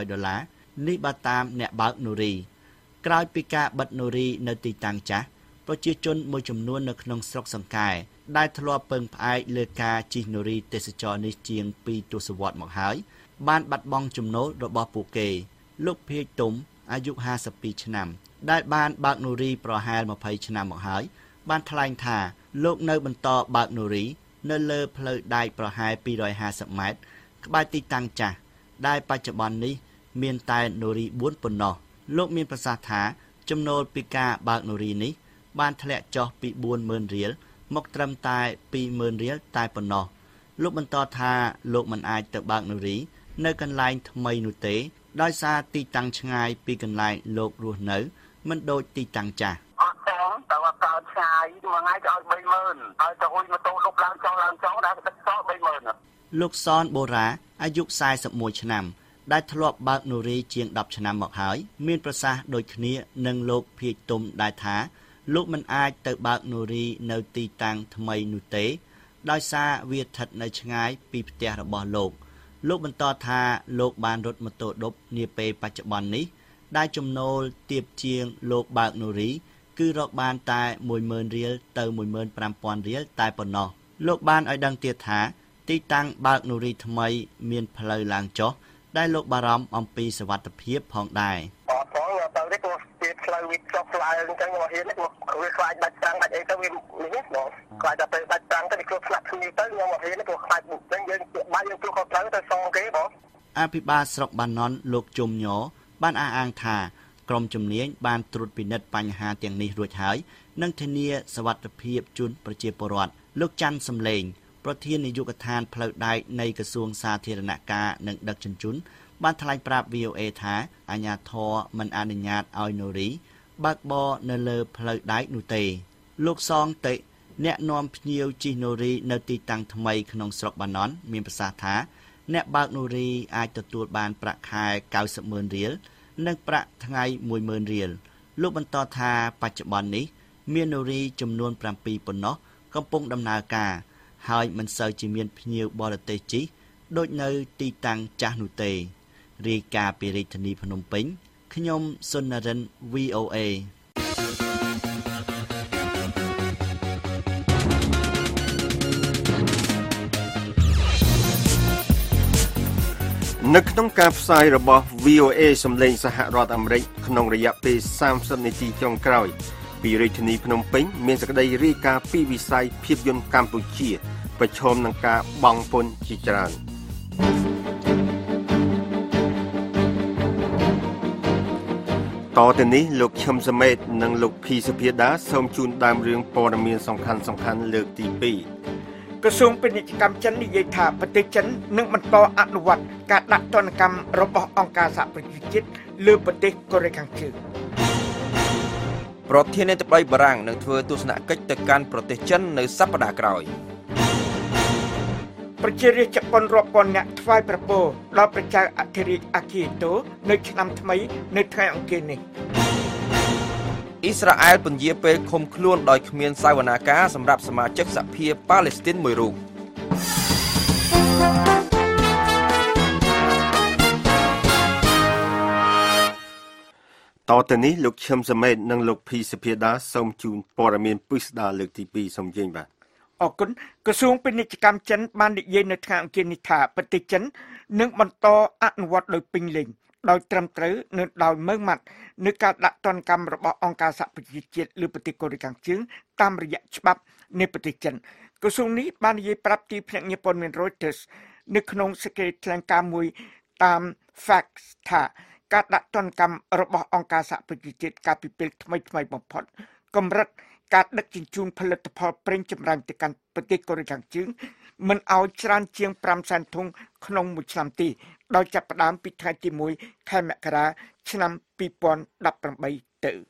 [SPEAKER 3] $500នេះបើតាមអ្នកបើកនូរីក្រោយពីការបិទនូរីនៅទីតាំងចាស់ប្រជាជនមួយចំនួននៅក្នុងស្រុកសង្កែដែលធ្លាប់ពឹងផ្អែកលើការជិះនូរីទេសចរនេះជាង2ទសវត្សរ៍មកហើយបានបាត់បង់ចំណូលរបស់ពួកគេលោកភៀកទុំអាយុ52ឆ្នាំដែលបានបើកនូរីប្រហែល20ឆ្នាំមកហើយបានថ្លែងថាលោកនៅបន្តបើកនូរីនៅលើផ្លូវដែកប្រហែល250ម៉ែត្រក្បែរទីតាំងចាស់ដែលបច្ចុប្បន្ននេះមានតែនូរី4ប៉ុណ្ណោះលោកមានប្រសាសន៍ថាចំណូលពីការបើកនូរីនេះបានធ្លាក់ចុះពី$40000រៀលមកត្រឹមតែ$20000រៀលតែប៉ុណ្ណោះលោកបន្តថាលោកមិនអាចទៅបើកនូរីនៅកន្លែងថ្មីនោះទេដោយសារទីតាំងឆ្ងាយពីកន្លែងលោករស់នៅមិនដូចទីតាំងចាស់
[SPEAKER 8] អត់ទេតើអត់កើតឆ្ងាយមួយថ្ងៃក៏ឲ្យ$30000ហើយទៅអ៊ុយម៉ូតូលុបឡើងចុះដែរទឹកសល់$30000
[SPEAKER 3] លោកសនបូរ៉ាអាយុ41ឆ្នាំដែលធ្លាប់បើកនូរីជាង10ឆ្នាំមកហើយមានប្រសាសន៍ដូចគ្នានឹងលោកភៀកទុំដែលថាលោកមិនអាចទៅបើកនូរីនៅទីតាំងថ្មីនោះទេដោយសារវាស្ថិតនៅឆ្ងាយពីផ្ទះរបស់លោកបន្តថាលោកបានរត់ម៉ូតូឌុបនាពេលបច្ចុប្បន្ននេះដែលចំណូលទាបជាងលោកបើកនូរីគឺរកបានតែ$10000រៀលទៅ$15000រៀលតែប៉ុណ្ណោះលោកបានឲ្យដឹងទៀតថាទីតាំងបើកនូរីថ្មីមានផ្លូវឡើងចុះដែលលោកបារម្ភអំពីសុវត្ថិភាពផងដែរ
[SPEAKER 8] អត់ផងទៅនេះក៏វាផ្លូវវាចុះផ្លូវអញ្ចឹងមកហ៊ាននេះវាខ្លាចដាច់តាំងដាច់អីទៅវានេះបងខ្លាចតែទៅដាច់តាំងទៅវាគ្រោះថ្នាក់គ្នាទៅខ្ញុំមកហ៊ាននេះក៏ខ្លាចអញ្ចឹងយើងបាយយើងព្រោះខុសផ្លូវទៅសងគេបង
[SPEAKER 3] អភិបាលស្រុកបាណន់លោកជុំញ័របានអះអាងថាក្រុមជំនាញបានត្រួតពិនិត្យបញ្ហាទាំងនេះរួចហើយនិងធានាសុវត្ថិភាពជូនប្រជាពលរដ្ឋលោកច័ន្ទសំឡេងប្រធាននាយកដ្ឋានផ្លូវដែកនៃក្រសួងសាធារណការនិងដឹកជញ្ជូនបានថ្លែងប្រាប់ VOA ថាអាជ្ញាធរមិនអនុញ្ញាតឲ្យនូរីបើកបរនៅលើផ្លូវដែកនោះទេលោកសងតិអ្នកនាំភ្ញៀវជិះនូរីនៅទីតាំងថ្មីក្នុងស្រុកបាណន់មានប្រសាសន៍ថាអ្នកបើកនូរីអាចទទួលបានប្រាក់ខែ$90000រៀលនិងប្រាក់ថ្ងៃ$10000រៀលលោកបន្តថាបច្ចុប្បន្ននេះមាននូរីចំនួន7ប៉ុណ្ណោះកំពុងដំណើរការហើយមិនសូវជាមានភ្ញៀវបរទេសជិះដូចនៅទីតាំងចាស់នោះទេរាយការណ៍ពីរាជធានីភ្នំពេញខ្ញុំសុននរិន VOA
[SPEAKER 1] នៅក្នុងការផ្សាយរបស់ VOA សំឡេងសហរដ្ឋអាមេរិកក្នុងរយៈពេល30នាទីចុងក្រោយពីរាជធានីភ្នំពេញមានសេចក្តីរាយការណ៍ពីវិស័យភាពយន្តកម្ពុជាប្រឈមនឹងការបង់ពន្ធជាច្រើនតទៅនេះលោកឈឹមសមេតនិងលោកភីសុភាដាសូមជូនដើមរឿងព័ត៌មានសំខាន់លើកទី2
[SPEAKER 4] ក្រសួងពាណិជ្ជកម្មចិននិយាយថាប្រទេសចិននឹងបន្តអនុវត្តការដាក់ទណ្ឌកម្មរបស់អង្គការសហប្រជាជាតិលើប្រទេសកូរ៉េខាងជើង
[SPEAKER 2] ប្រធានាធិបតីបារាំងនឹងធ្វើទស្សនកិច្ចទៅកាន់ប្រទេសចិននៅសប្តាហ៍ក្រោយ
[SPEAKER 4] ប្រជារាស្ត្រជប៉ុនរាប់ពាន់នាក់ថ្វាយប្រពោដល់ព្រះចៅអធិរាជអាគីតូនៅឆ្នាំថ្មីនៅថ្ងៃអង្គារនេះ
[SPEAKER 2] អ៊ីស្រាអែលពន្យាពេលឃុំខ្លួនដោយគ្មានសាវនាការសម្រាប់សមាជិកសហភាពប៉ាឡេស្ទីនមួយរូប
[SPEAKER 1] តទៅនេះលោកឈឹមសមេតនិងលោកភីសុភាដាសូមជូនព័ត៌មានពិស្ដារលើកទី2សូមជើញបាទ
[SPEAKER 4] អរគុណក្រសួងពាណិជ្ជកម្មចិនបាននិយាយនៅថ្ងៃអង្គារនេះថាប្រទេសចិននឹងបន្តអនុវត្តដោយពេញលេញដោយត្រឹមត្រូវនិងដោយម៉ឺងម៉ាត់នៅការដាក់ទណ្ឌកម្មរបស់អង្គការសហប្រជាជាតិលើប្រទេសកូរ៉េខាងជើងតាមរយៈច្បាប់នៃប្រទេសចិនក្រសួងនេះបាននិយាយប្រាប់ទីភ្នាក់ងារព័ត៌មាន Reuters នៅក្នុងសេចក្តីថ្លែងការណ៍មួយតាម Fax ថាការដាក់ទណ្ឌកម្មរបស់អង្គការសហប្រជាជាតិកាលពីពេលថ្មីបំផុតកម្រិតការដឹកជញ្ជូនផលិតផលប្រេងចម្រាញ់ទៅកាន់ប្រទេសកូរ៉េខាងជើងមិនឲ្យច្រើនជាង5សែនធុងក្នុងមួយឆ្នាំទេដោយចាប់ផ្ដើមពីថ្ងៃទី1ខែមករាឆ្នាំ2018ទៅ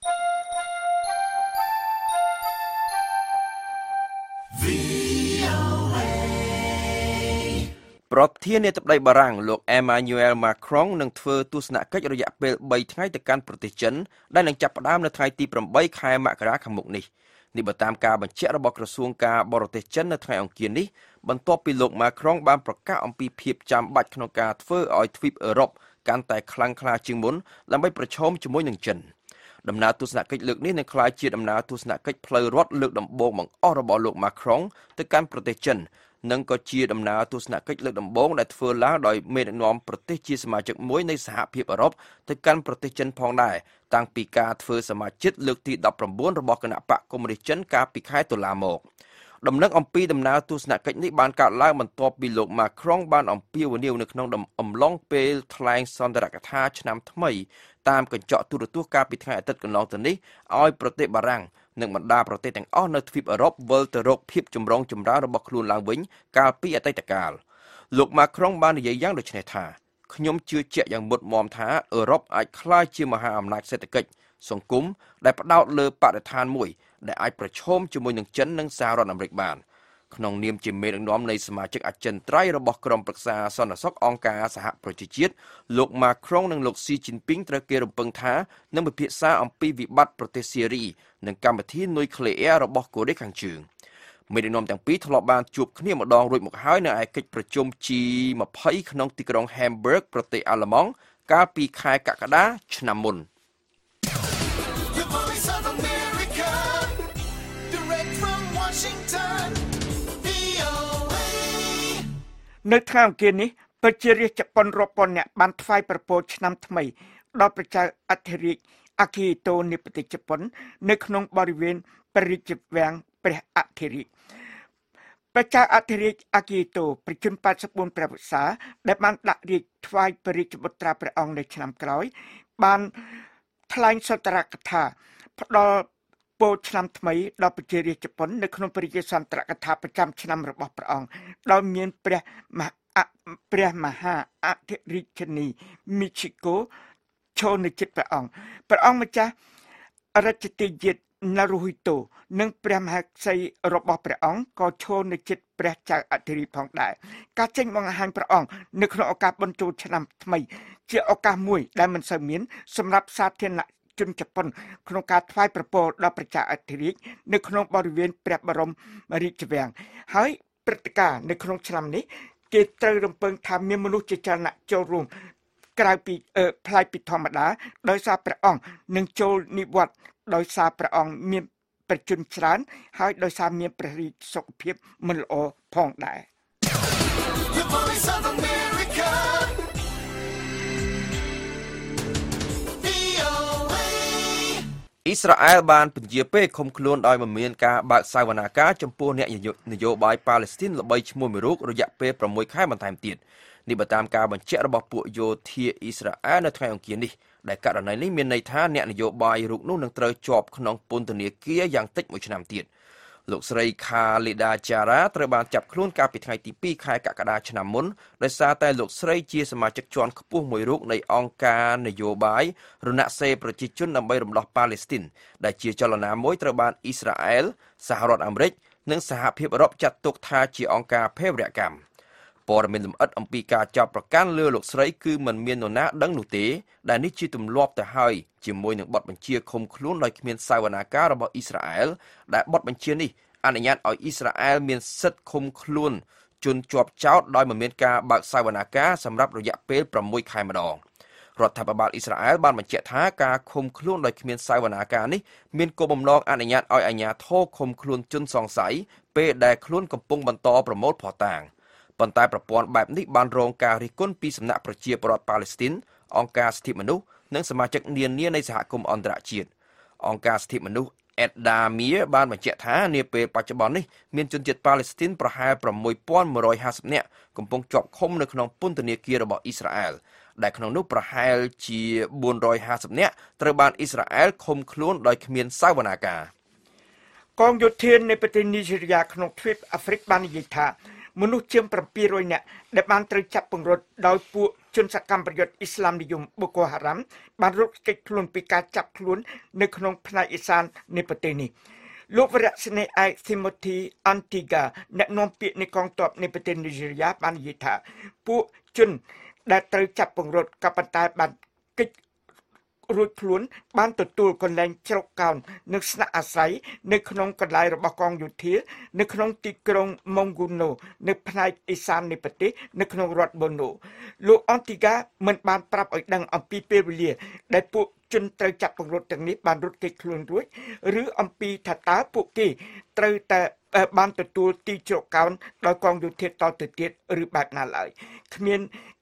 [SPEAKER 2] ប្រធានាធិបតីបារាំងលោក Emmanuel Macron នឹងធ្វើទស្សនកិច្ចរយៈពេល3ថ្ងៃទៅកាន់ប្រទេសចិនដែលនឹងចាប់ផ្ដើមនៅថ្ងៃទី8ខែមករាខាងមុខនេះបើតាមការបញ្ជាក់របស់ក្រសួងការបរទេសចិននៅថ្ងៃអង្គារនេះបន្ទាប់ពីលោក Macron បានប្រកាសអំពីភាពចាំបាច់ក្នុងការធ្វើឲ្យទ្វីបអឺរ៉ុបកាន់តែខ្លាំងក្លាជាងមុនដើម្បីប្រឈមជាមួយនឹងចិនដំណើរទស្សនកិច្ចលើកនេះនឹងក្លាយជាដំណើរទស្សនកិច្ចផ្លូវរដ្ឋលើកដំបូងបង្អស់របស់លោក Macron ទៅកាន់ប្រទេសចិននិងក៏ជាដំណើរទស្សនកិច្ចលើកដំបូងដែលធ្វើឡើងដោយមេដឹកនាំប្រទេសជាសមាជិកមួយនៃសហភាពអឺរ៉ុបទៅកាន់ប្រទេសចិនផងដែរតាំងពីការធ្វើសមាជិកលើកទី19របស់គណៈបកកុម្មុយនីសចិនកាលពីខែតុលាមកដំណឹងអំពីដំណើរទស្សនកិច្ចនេះបានកើតឡើងបន្ទាប់ពីលោក Macron បានអំពាវនាវនៅក្នុងអំឡុងពេលថ្លែងសន្ទរកថាឆ្នាំថ្មីតាមកញ្ចក់ទូរទស្សន៍កាលពីថ្ងៃអាទិត្យកន្លងទៅនេះឲ្យប្រទេសបារាំងនិងបណ្ដាប្រទេសទាំងអស់នៅទ្វីបអឺរ៉ុបវិលទៅរកភាពចម្រុងចម្រើនរបស់ខ្លួនឡើងវិញកាលពីអតីតកាលលោក Macron បាននិយាយយ៉ាងដូចនេះថាខ្ញុំជឿជាក់យ៉ាងមុតមមថាអឺរ៉ុបអាចក្លាយជាមហាអំណាចសេដ្ឋកិច្ចសង្គមដែលផ្ដោតលើបរិស្ថានមួយដែលអាចប្រឈមជាមួយនឹងចិននិងសហរដ្ឋអាមេរិកបានក្នុងនាមជាមេដឹកនាំនៃសមាជិកអចិន្ត្រៃយ៍របស់ក្រុមប្រឹក្សាសន្តិសុខអង្គការសហប្រជាជាតិលោក Macron និងលោក Xi Jinping ត្រូវគេរំពឹងថានឹងពិភាក្សាអំពីវិបត្តិប្រទេសសេរីនិងកម្មវិធីនុយក្លេអ៊ែររបស់កូរ៉េខាងជើងមេដឹកនាំទាំងពីរធ្លាប់បានជួបគ្នាម្ដងរួចមកហើយនៅឯកិច្ចប្រជុំ G20 ក្នុងទីក្រុង Hamburg ប្រទេសអាល្លឺម៉ង់កាលពីខែកក្កដាឆ្នាំមុន
[SPEAKER 4] នៅថ្ងៃអង្គារនេះប្រជារាស្ត្រជប៉ុនរាប់ពាន់នាក់បានថ្វាយប្រពោលឆ្នាំថ្មីដល់ព្រះចៅអធិរាជអាគីតូនៃប្រទេសជប៉ុននៅក្នុងបរិវេណព្រះរាជវាំងព្រះអធិរាជព្រះចៅអធិរាជអាគីតូប្រជជន84ព្រះវស្សាដែលបានដាក់រាជថ្វាយព្រះរាជបុត្រាព្រះអង្គនៅឆ្នាំក្រោយបានថ្លែងសន្ទរកថាផ្ដល់ពោលឆ្នាំថ្មីដល់ប្រជារាស្ត្រជប៉ុននៅក្នុងព្រះរាជសន្ទរកថាប្រចាំឆ្នាំរបស់ព្រះអង្គដោយមានព្រះមហាអធិរាជនីមីឈីកូចូលនៅជិតព្រះអង្គម្ចាស់រជ្ជទាយាទណារូហ៊ីតូនិងព្រះមហាក្សីរបស់ព្រះអង្គក៏ចូលនៅជិតព្រះចៅអធិរាជផងដែរការចេញបង្ហាញព្រះអង្គនៅក្នុងឱកាសបុណ្យចូលឆ្នាំថ្មីជាឱកាសមួយដែលមិនសូវមានសម្រាប់សាធារណជនជប៉ុនក្នុងការថ្វាយប្រពោលដល់ព្រះចៅអធិរាជនៅក្នុងបរិវេណព្រះបរមរាជវាំងហើយព្រឹត្តិការណ៍នៅក្នុងឆ្នាំនេះគេត្រូវរំពឹងថាមានមនុស្សជាច្រើនអ្នកចូលរួមក្រៅពីផ្លាយពីធម្មតាដោយសារព្រះអង្គនឹងចូលនិវត្តន៍ដោយសារព្រះអង្គមានប្រជជនច្រើនហើយដោយសារមានព្រះរាជសុខភាពមិនល្អផងដែរ
[SPEAKER 2] អ៊ីស្រាអែលបានពន្យាពេលឃុំខ្លួនដោយមិនមានការបើកសវនាការចំពោះអ្នកនយោបាយប៉ាឡេស្ទីនល្បីឈ្មោះមួយរូបរយៈពេល6ខែបន្ថែមទៀតនេះបើតាមការបញ្ជាក់របស់ពួកយោធាអ៊ីស្រាអែលនៅថ្ងៃអង្គារនេះដែលករណីនេះមានន័យថាអ្នកនយោបាយរូបនោះនឹងត្រូវជាប់ក្នុងពន្ធនាគារយ៉ាងតិច1ឆ្នាំទៀតលោកស្រីខាលីដាចារ៉ាត្រូវបានចាប់ខ្លួនកាលពីថ្ងៃទី2ខែកក្កដាឆ្នាំមុនដោយសារតែលោកស្រីជាសមាជិកជាន់ខ្ពស់មួយរូបនៃអង្គការនយោបាយរណសិរ្សប្រជាជនដើម្បីរំដោះប៉ាឡេស្ទីនដែលជាចលនាមួយត្រូវបានអ៊ីស្រាអែលសហរដ្ឋអាមេរិកនិងសហភាពអឺរ៉ុបចាត់ទុកថាជាអង្គការភេរវកម្មព័ត៌មានលម្អិតអំពីការចាប់ប្រកាន់លើលោកស្រីគឺមិនមាននរណាដឹងនោះទេដែលនេះជាទម្លាប់ទៅហើយជាមួយនឹងបទបញ្ជាឃុំខ្លួនដោយគ្មានសាវនាការរបស់អ៊ីស្រាអែលដែលបទបញ្ជានេះអនុញ្ញាតឲ្យអ៊ីស្រាអែលមានសិទ្ធិឃុំខ្លួនជនជាប់ចោទដោយមិនមានការបើកសាវនាការសម្រាប់រយៈពេល6ខែម្ដងរដ្ឋាភិបាលអ៊ីស្រាអែលបានបញ្ជាក់ថាការឃុំខ្លួនដោយគ្មានសាវនាការនេះមានគោលបំណងអនុញ្ញាតឲ្យអាជ្ញាធរឃុំខ្លួនជនសង្ស័យពេលដែលខ្លួនកំពុងបន្តប្រមូលភស្តុតាងប៉ុន្តែប្រព័ន្ធបែបនេះបានរងការរិះគន់ពីសំណាក់ប្រជាពលរដ្ឋប៉ាឡេស្ទីនអង្គការសិទ្ធិមនុស្សនិងសមាជិកនានានៃសហគមន៍អន្តរជាតិអង្គការសិទ្ធិមនុស្សអេដដាមៀបានបញ្ជាក់ថានាពេលបច្ចុប្បន្ននេះមានជនជាតិប៉ាឡេស្ទីនប្រហែល6150នាក់កំពុងជាប់ឃុំនៅក្នុងពន្ធនាគាររបស់អ៊ីស្រាអែលដែលក្នុងនោះប្រហែលជា450នាក់ត្រូវបានអ៊ីស្រាអែលឃុំខ្លួនដោយគ្មានសាវនាការ
[SPEAKER 4] កងយោធានៃប្រទេសនីហ្សេរីយ៉ាក្នុងទ្វីបអាហ្វ្រិកបាននិយាយថាមនុស្សជាង700នាក់ដែលបានត្រូវចាប់ពង្រត់ដោយពួកជនសកម្មប្រយុទ្ធអ៊ីស្លាមនិយមបូកូហារ៉ាំបានរត់គេចខ្លួនពីការចាប់ខ្លួននៅក្នុងផ្នែកឦសាននៃប្រទេសនេះលោកវរៈសេនីយ៍ឯក Timothy Antiga អ្នកនាំពាក្យនៃកងទ័ពនៃប្រទេសនីហ្សេរីយ៉ាបាននិយាយថាពួកជនដែលត្រូវចាប់ពង្រត់ក៏ប៉ុន្តែបានគេចរួចខ្លួនបានទទួលកន្លែងជ្រកកោននិងស្នាក់អាស្រ័យនៅក្នុងកន្លែងរបស់កងយោធានៅក្នុងទីក្រុងម៉ុងហ្គូណូនៅផ្នែកឦសាននៃប្រទេសនៅក្នុងរដ្ឋបូណូលោកអនទីហ្កាមិនបានប្រាប់ឲ្យដឹងអំពីពេលវេលាដែលពួកជនត្រូវចាប់ពង្រត់ទាំងនេះបានរត់គេចខ្លួនរួចឬអំពីថាតើពួកគេត្រូវតែបានទទួលទីជ្រកកោនដោយកងយោធាតទៅទៀតឬបែបណាឡើយគ្មាន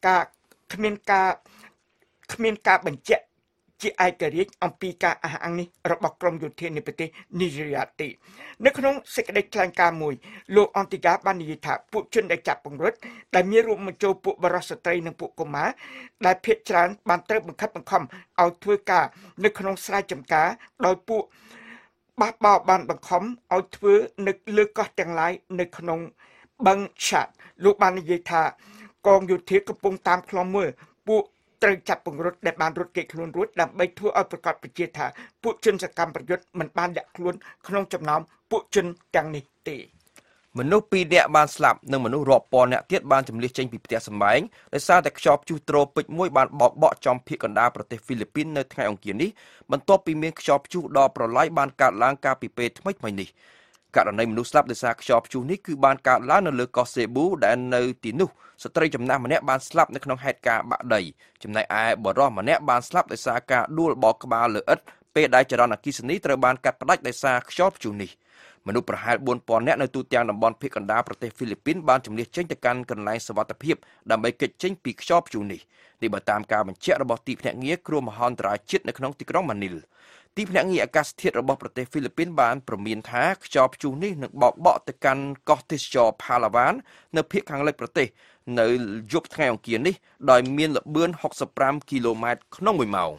[SPEAKER 4] ការបញ្ជាក់ជាឯករាជ្យអំពីការអះអាងនេះរបស់ក្រមយោធានៃប្រទេសនីហ្សេរីយ៉ាទេនៅក្នុងសេចក្តីថ្លែងការណ៍មួយលោកអនទីហ្កាបាននិយាយថាពួកជនដែលចាប់ពង្រត់ដែលមានរួមបញ្ចូលពួកបរិសុទ្ធស្ត្រីនិងពួកកុមារដែលភ័យច្រើនបានត្រូវបង្ខិតបង្ខំឲ្យធ្វើការនៅក្នុងស្រែចម្ការដោយពួកបះបោបានបង្ខំឲ្យធ្វើនៅលើកោះទាំងឡាយនៅក្នុងបឹងឆាតលោកបាននិយាយថាកងយោធាកំពុងតាមឃ្លាំមើលពួកត្រូវចាប់ពង្រត់ដែលបានរត់គេចខ្លួនរួចដើម្បីធ្វើឲ្យប្រកាសប្រជាថាពួកជនសកម្មប្រយុទ្ធមិនបានលាក់ខ្លួនក្នុងចំណោមពួកជនទាំងនេះទេ
[SPEAKER 2] មនុស្ស2នាក់បានស្លាប់និងមនុស្សរាប់ពាន់នាក់ទៀតបានជម្លៀសចេញពីផ្ទះសម្បែងដោយសារតែខ្យល់ព្យុះត្រូពិចមួយបានបោកបក់ចំភាគកណ្ដាលប្រទេសហ្វីលីពីននៅថ្ងៃអង្គារនេះបន្ទាប់ពីមានខ្យល់ព្យុះដ៏ប្រឡាយបានកើតឡើងកាលពីពេលថ្មីៗនេះករណីមនុស្សស្លាប់ដោយសារខ្យល់ព្យុះនេះគឺបានកើតឡើងនៅលើកោះសេប៊ូដែលនៅទីនោះស្ត្រីចំណាស់ម្នាក់បានស្លាប់នៅក្នុងហេតុការណ៍បាក់ដីចំណែកឯបុរសម្នាក់បានស្លាប់ដោយសារការដួលបោកក្បាលលើឥដ្ឋពេលដែលចរន្តអគ្គិសនីត្រូវបានកាត់ផ្តាច់ដោយសារខ្យល់ព្យុះនេះមនុស្សប្រហែល4000នាក់នៅទូទាំងតំបន់ភាគកណ្ដាលប្រទេសហ្វីលីពីនបានជម្លៀសចេញទៅកាន់កន្លែងសុវត្ថិភាពដើម្បីគេចចេញពីខ្យល់ព្យុះនេះបើតាមការបញ្ជាក់របស់ទីភ្នាក់ងារគ្រោះមហន្តរាយជាតិនៅក្នុងទីក្រុងម៉ានីលទីភ្នាក់ងារអាកាសធាតុរបស់ប្រទេសហ្វីលីពីនបានព្រមានថាខ្យល់ព្យុះនេះនឹងបោកបក់ទៅកាន់កោះទេសចរផាឡាវ៉ាននៅភាគខាងលិចប្រទេសនៅយប់ថ្ងៃអង្គារនេះដោយមានល្បឿន65គីឡូម៉ែត្រក្នុង1ម៉ោង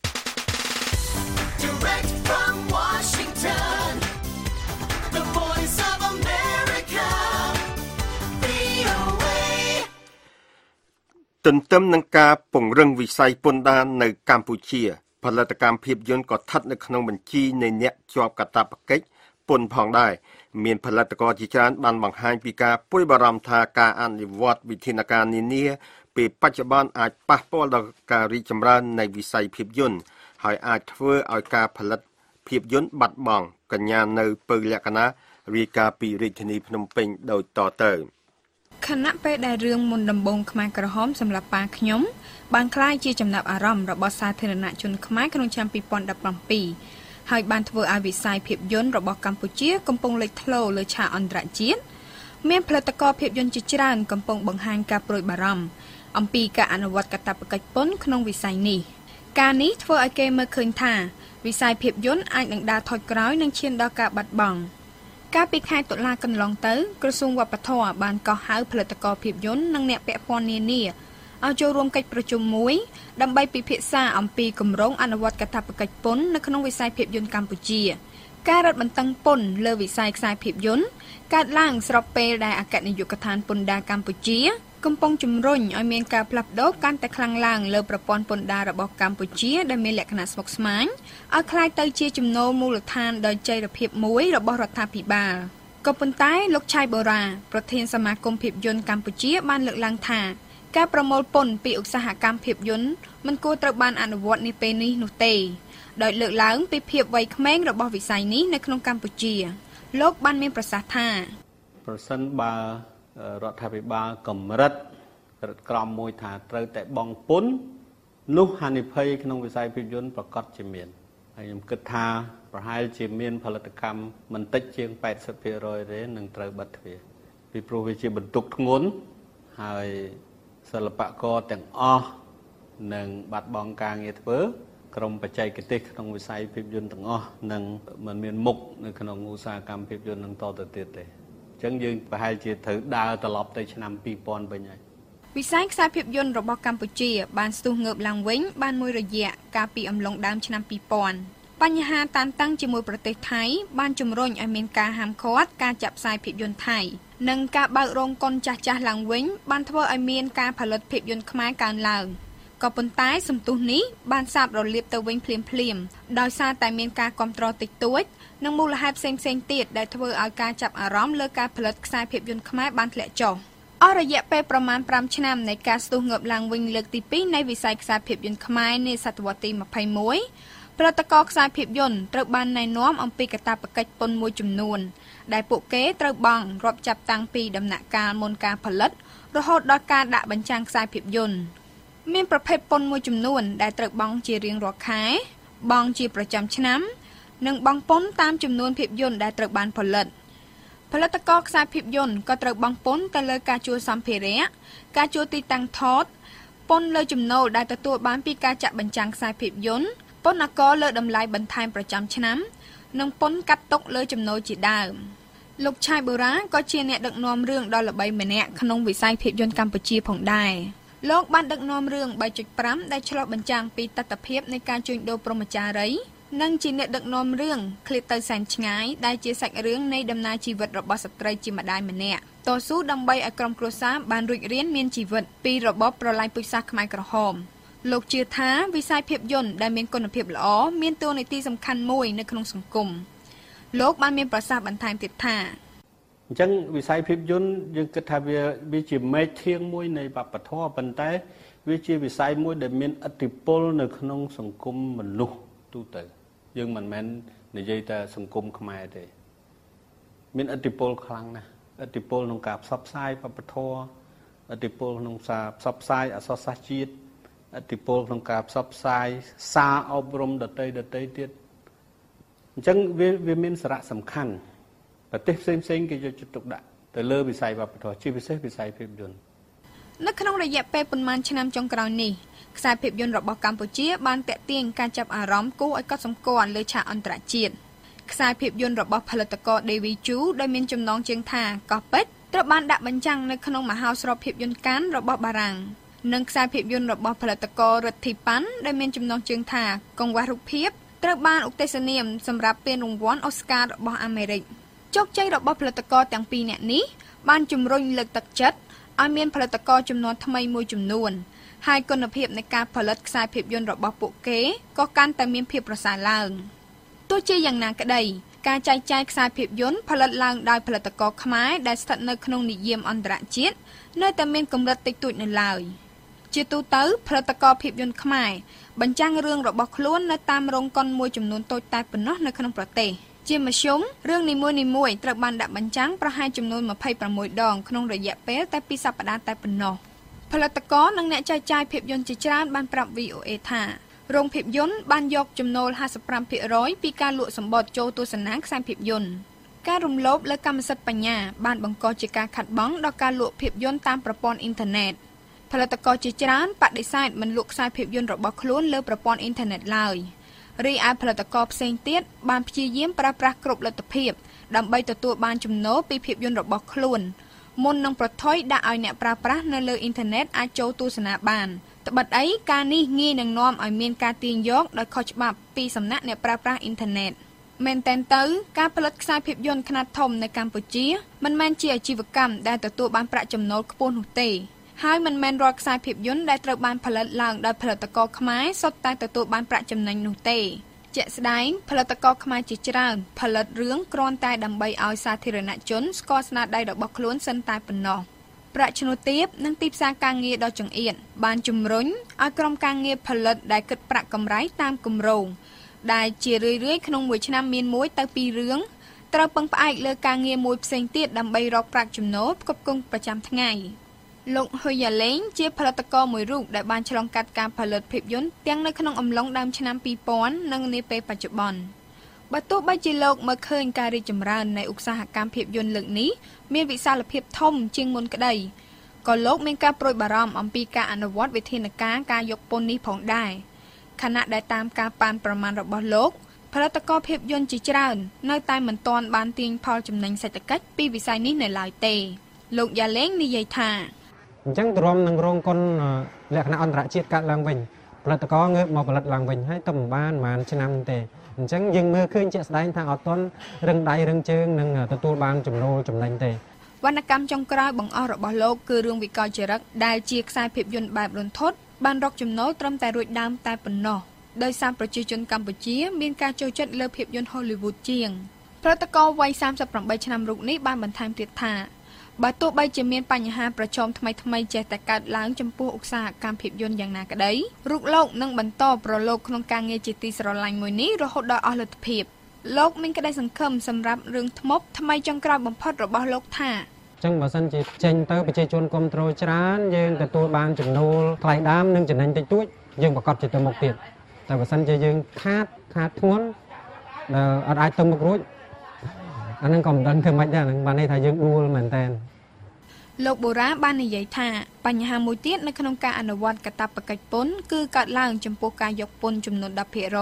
[SPEAKER 1] ទន្ទឹមនឹងការពង្រឹងវិស័យពន្ធដារនៅកម្ពុជាផលិតកម្មភាពយន្តក៏ស្ថិតនៅក្នុងបញ្ជីនៃអ្នកជាប់កាតព្វកិច្ចពន្ធផងដែរមានផលិតករជាច្រើនបានបង្ហាញពីការព្រួយបារម្ភថាការអនុវត្តវិធានការនានាពេលបច្ចុប្បន្នអាចប៉ះពាល់ដល់ការរីកចម្រើននៃវិស័យភាពយន្តហើយអាចធ្វើឲ្យការផលិតភាពយន្តបាត់បង់កញ្ញានៅពៅលក្ខណៈរាយការណ៍ពីរាជធានីភ្នំពេញដូចតទៅ
[SPEAKER 9] ខណៈពេលដែលរឿងមុនដំបូងខ្មែរក្រហមសម្រាប់ប៉ាខ្ញុំបានក្លាយជាចំណាប់អារម្មណ៍របស់សាធារណជនខ្មែរក្នុងឆ្នាំ2017ហើយបានធ្វើឲ្យវិស័យភាពយន្តរបស់កម្ពុជាកំពុងលេចធ្លោលើឆាកអន្តរជាតិមានផលិតករភាពយន្តជាច្រើនកំពុងបង្ហាញការព្រួយបារម្ភអំពីការអនុវត្តកាតព្វកិច្ចពន្ធក្នុងវិស័យនេះការនេះធ្វើឲ្យគេមើលឃើញថាវិស័យភាពយន្តអាចនឹងដើរថយក្រោយនិងឈានដល់ការបាត់បង់កាលពីខែតុលាកន្លងទៅក្រសួងវប្បធម៌បានកោះហៅផលិតករភាពយន្តនិងអ្នកពាក់ព័ន្ធនានាឲ្យចូលរួមកិច្ចប្រជុំមួយដើម្បីពិភាក្សាអំពីគម្រោងអនុវត្តកាតព្វកិច្ចពន្ធនៅក្នុងវិស័យភាពយន្តកម្ពុជាការរឹតបន្តឹងពន្ធលើវិស័យខ្សែភាពយន្តកើតឡើងស្របពេលដែលអគ្គនាយកដ្ឋានពន្ធដារកម្ពុជាកំពុងជំរុញឲ្យមានការផ្លាស់ប្ដូរកាន់តែខ្លាំងឡើងលើប្រព័ន្ធពន្ធដាររបស់កម្ពុជាដែលមានលក្ខណៈស្មុគស្មាញឲ្យក្លាយទៅជាចំណូលមូលដ្ឋានដ៏ចីរភាពមួយរបស់រដ្ឋាភិបាលក៏ប៉ុន្តែលោកឆៃបូរ៉ាប្រធានសមាគមភាពយន្តកម្ពុជាបានលើកឡើងថាការប្រមូលពន្ធពីឧស្សាហកម្មភាពយន្តមិនគួរត្រូវបានអនុវត្តនាពេលនេះនោះទេដោយលើកឡើងពីភាពវ័យក្មេងរបស់វិស័យនេះនៅក្នុងកម្ពុជាលោកបានមានប្រសាសន៍ថា
[SPEAKER 10] ប្រសិនបើរដ្ឋាភិបាលកម្រិតក្រមមួយថាត្រូវតែបង់ពន្ធនោះហានិភ័យក្នុងវិស័យភាពយន្តប្រកាសជាមានហើយខ្ញុំគិតថាប្រហែលជាមានផលិតកម្មមិនតិចជាង 80% ទេនឹងត្រូវបិទទ្វារពីព្រោះវាជាបន្ទុកធ្ងន់ហើយសិល្បករទាំងអស់នឹងបាត់បង់ការងារធ្វើក្រុមបច្ចេកទេសក្នុងវិស័យភាពយន្តទាំងអស់នឹងមិនមានមុខនៅក្នុងឧស្សាហកម្មភាពយន្តនឹងតទៅទៀតទេអញ្ចឹងយើងប្រហែលជាត្រូវដើរត្រឡប់ទៅឆ្នាំ2000វិញហើយ
[SPEAKER 9] វិស័យខ្សែភាពយន្តរបស់កម្ពុជាបានស្ទុះងើបឡើងវិញបានមួយរយៈកាលពីអំឡុងដើមឆ្នាំ2000បញ្ហាតានតឹងជាមួយប្រទេសថៃបានជំរុញឲ្យមានការហាមឃាត់ការចាក់ផ្សាយភាពយន្តថៃនិងការបើករោងកុនចាស់ៗឡើងវិញបានធ្វើឲ្យមានការផលិតភាពយន្តខ្មែរកើនឡើងក៏ប៉ុន្តែសន្ទុះនេះបានសាបរលាបទៅវិញភ្លាមៗដោយសារតែមានការគាំទ្រតិចតួចនិងមូលហេតុផ្សេងៗទៀតដែលធ្វើឲ្យការចាប់អារម្មណ៍លើការផលិតខ្សែភាពយន្តខ្មែរបានធ្លាក់ចុះអស់រយៈពេលប្រមាណ5ឆ្នាំនៃការស្ទុះងើបឡើងវិញលើកទី2នៃវិស័យខ្សែភាពយន្តខ្មែរនាសតវត្សទី21ផលិតករខ្សែភាពយន្តត្រូវបានណែនាំអំពីកាតព្វកិច្ចពន្ធមួយចំនួនដែលពួកគេត្រូវបង់រាប់ចាប់តាំងពីដំណាក់កាលមុនការផលិតរហូតដល់ការដាក់បញ្ចាំងខ្សែភាពយន្តមានប្រភេទពន្ធមួយចំនួនដែលត្រូវបង់ជារៀងរាល់ខែបង់ជាប្រចាំឆ្នាំនិងបង់ពន្ធតាមចំនួនភាពយន្តដែលត្រូវបានផលិតករខ្សែភាពយន្តក៏ត្រូវបង់ពន្ធទៅលើការជួលសម្ភារៈការជួលទីតាំងថតពន្ធលើចំណូលដែលទទួលបានពីការចាក់បញ្ចាំងខ្សែភាពយន្តពន្ធអាករលើតម្លៃបន្ថែមប្រចាំឆ្នាំនិងពន្ធកាត់ទុកលើចំណូលជាដើមលោកឆៃបូរ៉ាក៏ជាអ្នកដឹកនាំរឿងដ៏ល្បីម្នាក់ក្នុងវិស័យភាពយន្តកម្ពុជាផងដែរលោកបានដឹកនាំរឿង 3.5 ដែលឆ្លុះបញ្ចាំងពីទស្សនវិជ្ជានៃការជួញដូរព្រហ្មចារីយ៍និងជាអ្នកដឹកនាំរឿងឃ្លាតទៅសែនឆ្ងាយដែលជាសាច់រឿងនៃដំណើរជីវិតរបស់ស្ត្រីជាម្ដាយម្នាក់តស៊ូដើម្បីឲ្យក្រុមគ្រួសារបានរួចរានមានជីវិតពីរបបប្រល័យពូជសាសន៍ខ្មែរក្រហមលោកជឿថាវិស័យភាពយន្តដែលមានគុណភាពល្អមានតួនាទីសំខាន់មួយនៅក្នុងសង្គមលោកបានមានប្រសាសន៍បន្ថែមទៀតថា
[SPEAKER 10] អញ្ចឹងវិស័យភាពយន្តយើងគិតថាវាជាមេឃធាងមួយនៃវប្បធម៌ប៉ុន្តែវាជាវិស័យមួយដែលមានឥទ្ធិពលនៅក្នុងសង្គមមនុស្សទូទៅយើងមិនមែននិយាយតែសង្គមខ្មែរទេមានឥទ្ធិពលខ្លាំងណាស់ឥទ្ធិពលក្នុងការផ្សព្វផ្សាយវប្បធម៌ឥទ្ធិពលក្នុងការផ្សព្វផ្សាយអក្សរសាស្ត្រជាតិឥទ្ធិពលក្នុងការផ្សព្វផ្សាយសារអប់រំដទៃទៀតអញ្ចឹងវាមានសារៈសំខាន់ប្រទេសផ្សេងៗគេយកចិត្តទុកដាក់ទៅលើវិស័យវប្បធម៌ជាពិសេសវិស័យភាពយន្ត
[SPEAKER 9] នៅក្នុងរយៈពេលប៉ុន្មានឆ្នាំចុងក្រោយនេះខ្សែភាពយន្តរបស់កម្ពុជាបានទាក់ទាញការចាប់អារម្មណ៍គួរឲ្យកត់សម្គាល់លើឆាកអន្តរជាតិខ្សែភាពយន្តរបស់ផលិតករ Davy Chu ដែលមានចំណងជើងថាកោះពេជ្រត្រូវបានដាក់បញ្ចាំងនៅក្នុងមហោស្រពភាពយន្តកានរបស់បារាំងនិងខ្សែភាពយន្តរបស់ផលិតករ Rithi Pan ដែលមានចំណងជើងថាកង្វះរូបភាពត្រូវបានឧទ្ទិសនាមសម្រាប់ពានរង្វាន់ Oscar របស់អាមេរិកជោគជ័យរបស់ផលិតករទាំងពីរនាក់នេះបានជំរុញលើកទឹកចិត្តឲ្យមានផលិតករចំនួនថ្មីមួយចំនួនហើយគុណភាពនៃការផលិតខ្សែភាពយន្តរបស់ពួកគេក៏កាន់តែមានភាពប្រសើរឡើងទោះជាយ៉ាងណាក្តីការចែកចាយខ្សែភាពយន្តផលិតឡើងដោយផលិតករខ្មែរដែលស្ថិតនៅក្នុងនិយមអន្តរជាតិនៅតែមានកម្រិតតិចតួចនៅឡើយជាទូទៅផលិតករភាពយន្តខ្មែរបញ្ចាំងរឿងរបស់ខ្លួននៅតាមរោងកុនមួយចំនួនតូចតែប៉ុណ្ណោះនៅក្នុងប្រទេសជាមធ្យមរឿងនីមួយៗត្រូវបានដាក់បញ្ចាំងប្រហែលចំនួន26ដងក្នុងរយៈពេលតែ2សប្តាហ៍តែប៉ុណ្ណោះផលិតករនិងអ្នកចែកចាយភាពយន្តជាច្រើនបានប្រាប់ VOA ថារោងភាពយន្តបានយកចំណូល 55% ពីការលក់សម្បត្តិចូលទស្សនាខ្សែភាពយន្តការរំលោភលើកម្មសិទ្ធិបញ្ញាបានបង្កជាការខាត់បងដល់ការលក់ភាពយន្តតាមប្រព័ន្ធអ៊ីនធឺណិតផលិតករជាច្រើនបដិសេធមិនលក់ខ្សែភាពយន្តរបស់ខ្លួនលើប្រព័ន្ធអ៊ីនធឺណិតឡើយរីឯផលិតករផ្សេងទៀតបានព្យាយាមប្រើប្រាស់គ្រប់លទ្ធភាពដើម្បីទទួលបានចំណូលពីភាពយន្តរបស់ខ្លួនមុននឹងប្រថុយដាក់ឲ្យអ្នកប្រើប្រាស់នៅលើអ៊ីនធឺណិតអាចចូលទស្សនាបានត្បិតអីការនេះងាយនឹងនាំឲ្យមានការទាញយកដោយខុសច្បាប់ពីសំណាក់អ្នកប្រើប្រាស់អ៊ីនធឺណិតមែនតែនទៅការផលិតខ្សែភាពយន្តខ្នាតធំនៅកម្ពុជាមិនមែនជាអាជីវកម្មដែលទទួលបានប្រាក់ចំណូលខ្ពស់នោះទេហើយមិនមែនរាល់ខ្សែភាពយន្តដែលត្រូវបានផលិតឡើងដោយផលិតករខ្មែរសុទ្ធតែទទួលបានប្រាក់ចំណេញនោះទេជាក់ស្ដែងផលិតករខ្មែរជាច្រើនផលិតរឿងគ្រាន់តែដើម្បីឲ្យសាធារណជនស្គាល់ស្នាដៃរបស់ខ្លួនសិនតែប៉ុណ្ណោះប្រាក់ឈ្នួលទាបនិងទីផ្សារការងារដ៏ចង្អៀតបានជំរុញឲ្យក្រុមការងារផលិតដែលគិតប្រាក់កម្រៃតាមគម្រោងដែលជារឿយៗក្នុងមួយឆ្នាំមាន1ទៅ2រឿងត្រូវពឹងផ្អែកលើការងារមួយផ្សេងទៀតដើម្បីរកប្រាក់ចំណូលផ្គត់ផ្គង់ប្រចាំថ្ងៃលោកហ៊ុយយ៉ាឡេងជាផលិតករមួយរូបដែលបានឆ្លងកាត់ការផលិតភាពយន្តទាំងនៅក្នុងអំឡុងដើមឆ្នាំ2000និងនាពេលបច្ចុប្បន្នបើទោះបីជាលោកមើលឃើញការរីកចម្រើននៃឧស្សាហកម្មភាពយន្តលើកនេះមានវិសាលភាពធំជាងមុនក្តីក៏លោកមានការព្រួយបារម្ភអំពីការអនុវត្តវិធានការយកពន្ធនេះផងដែរខណៈដែលតាមការប៉ាន់ប្រមាណរបស់លោកផលិតករភាពយន្តជាច្រើននៅតែមិនទាន់បានទាញផលចំណេញសេដ្ឋកិច្ចពីវិស័យនេះនៅឡើយទេលោកយ៉ាឡេងនិយាយថា
[SPEAKER 11] អញ្ចឹងទ្រាំនឹងរងគុណលក្ខណៈអន្តរជាតិកាត់ឡើងវិញផលិតករងើបមកផលិតឡើងវិញហើយតែមិនបានប្រហែលឆ្នាំទេអញ្ចឹងយើងមើលឃើញជាក់ស្ដែងថាអត់ទាន់រឹងដៃរឹងជើងនឹងទទួលបានចំណូលចំណេញទេ
[SPEAKER 9] វណ្ណកម្មចុងក្រោយបង្អស់របស់លោកគឺរឿងវិកលចរិតដែលជាខ្សែភាពយន្តបែបរន្ធត់បានរកចំណូលត្រឹមតែរួចដើមតែប៉ុណ្ណោះដោយសារប្រជាជនកម្ពុជាមានការចូលចិត្តលើភាពយន្ត Hollywood ជាងផលិតករវ័យ38ឆ្នាំរូបនេះបានបន្ថែមទៀតថាបើទោះបីជាមានបញ្ហាប្រឈមថ្មីៗចេះតែកើតឡើងចំពោះឧស្សាហកម្មភាពយន្តយ៉ាងណាក្តីរូបលោកនឹងបន្តប្រឡូកក្នុងការងារជាទីស្រឡាញ់មួយនេះរហូតដល់អស់លទ្ធភាពលោកមានក្តីសង្ឃឹមសម្រាប់រឿងថ្មថ្មីចុងក្រោយបំផុតរបស់លោកថា
[SPEAKER 11] អញ្ចឹងបើសិនជាចេញទៅប្រជាជនគ្រប់គ្រងច្រើនយើងទទួលបានចំណូលថ្លៃដើមនិងចំណេញតិចតួចយើងប្រកាសជាទៅមុខទៀតតែបើសិនជាយើងខាតធ្ងន់អត់អាចទៅមុខរួចអានឹងក៏មិនដឹងធ្វើម៉េចដែរហ្នឹងបានន័យថាយើងដួលមែនតើ
[SPEAKER 9] លោកបូរ៉ាបាននិយាយថាបញ្ហាមួយទៀតនៅក្នុងការអនុវត្តកាតព្វកិច្ចពន្ធគឺកើតឡើងចំពោះការយកពន្ធចំនួន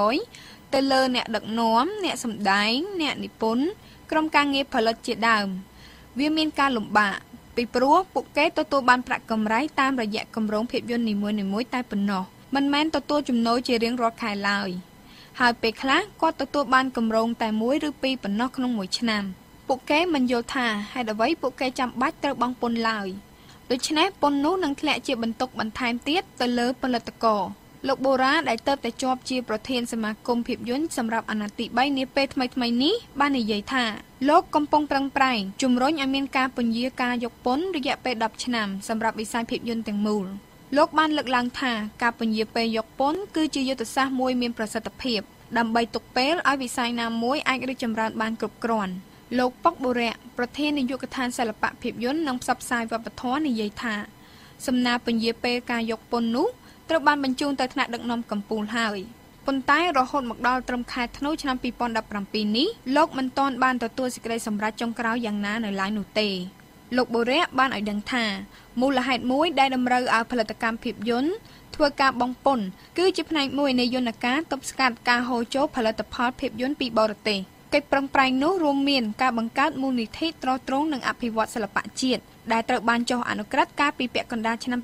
[SPEAKER 9] 10% ទៅលើអ្នកដឹកនាំអ្នកសម្ដែងអ្នកនិពន្ធក្រុមការងារផលិតជាដើមវាមានការលំបាកពីព្រោះពួកគេទទួលបានប្រាក់កម្រៃតាមរយៈគម្រោងភាពយន្តនីមួយៗតែប៉ុណ្ណោះមិនមែនទទួលចំណូលជារៀងរាល់ខែឡើយហើយពេលខ្លះគាត់ទទួលបានគម្រោងតែ1ឬ2ប៉ុណ្ណោះក្នុងមួយឆ្នាំពួកគេមិនយល់ថាហេតុអ្វីពួកគេចាំបាច់ត្រូវបង់ពន្ធឡើយដូច្នេះពន្ធនោះនឹងធ្លាក់ជាបន្ទុកបន្ថែមទៀតទៅលើផលិតករលោកបូរ៉ាដែលទៅតែជាប់ជាប្រធានសមាគមភាពយន្តសម្រាប់អាណត្តិទី3នាពេលថ្មីៗនេះបាននិយាយថាលោកកំពុងប្រឹងប្រែងជំរុញឲ្យមានការពន្យាការយកពន្ធរយៈពេល10ឆ្នាំសម្រាប់វិស័យភាពយន្តទាំងមូលលោកបានលើកឡើងថាការពន្យាពេលយកពន្ធគឺជាយុទ្ធសាស្ត្រមួយមានប្រសិទ្ធភាពដើម្បីទុកពេលឲ្យវិស័យណាមួយអាចរីកចម្រើនបានគ្រប់គ្រាន់លោកប៉ុកបូរ៉ាប្រធាននាយកដ្ឋានសិល្បៈភាពយន្តនិងផ្សព្វផ្សាយវប្បធម៌និយាយថាសំណើពន្យាពេលការយកពន្ធនោះត្រូវបានបញ្ជូនទៅថ្នាក់ដឹកនាំកំពូលហើយប៉ុន្តែរហូតមកដល់ត្រឹមខែធ្នូឆ្នាំ2017នេះលោកមិនទាន់បានទទួលសេចក្តីសម្រេចចុងក្រោយយ៉ាងណានៅឡើយនោះទេលោកបូរ៉ាបានឲ្យដឹងថាមូលហេតុមួយដែលតម្រូវឲ្យផលិតកម្មភាពយន្តធ្វើការបង់ពន្ធគឺជាផ្នែកមួយនៃយន្តការទប់ស្កាត់ការហូរចូលផលិតផលភាពយន្តពីបរទេសកិច្ចប្រឹងប្រែងនោះរួមមានការបង្កើតមូលនិធិទ្រទ្រង់និងអភិវឌ្ឍសិល្បៈជាតិដែលត្រូវបានចុះអនុក្រឹត្យកាលពីពាក់កណ្ដាលឆ្នាំ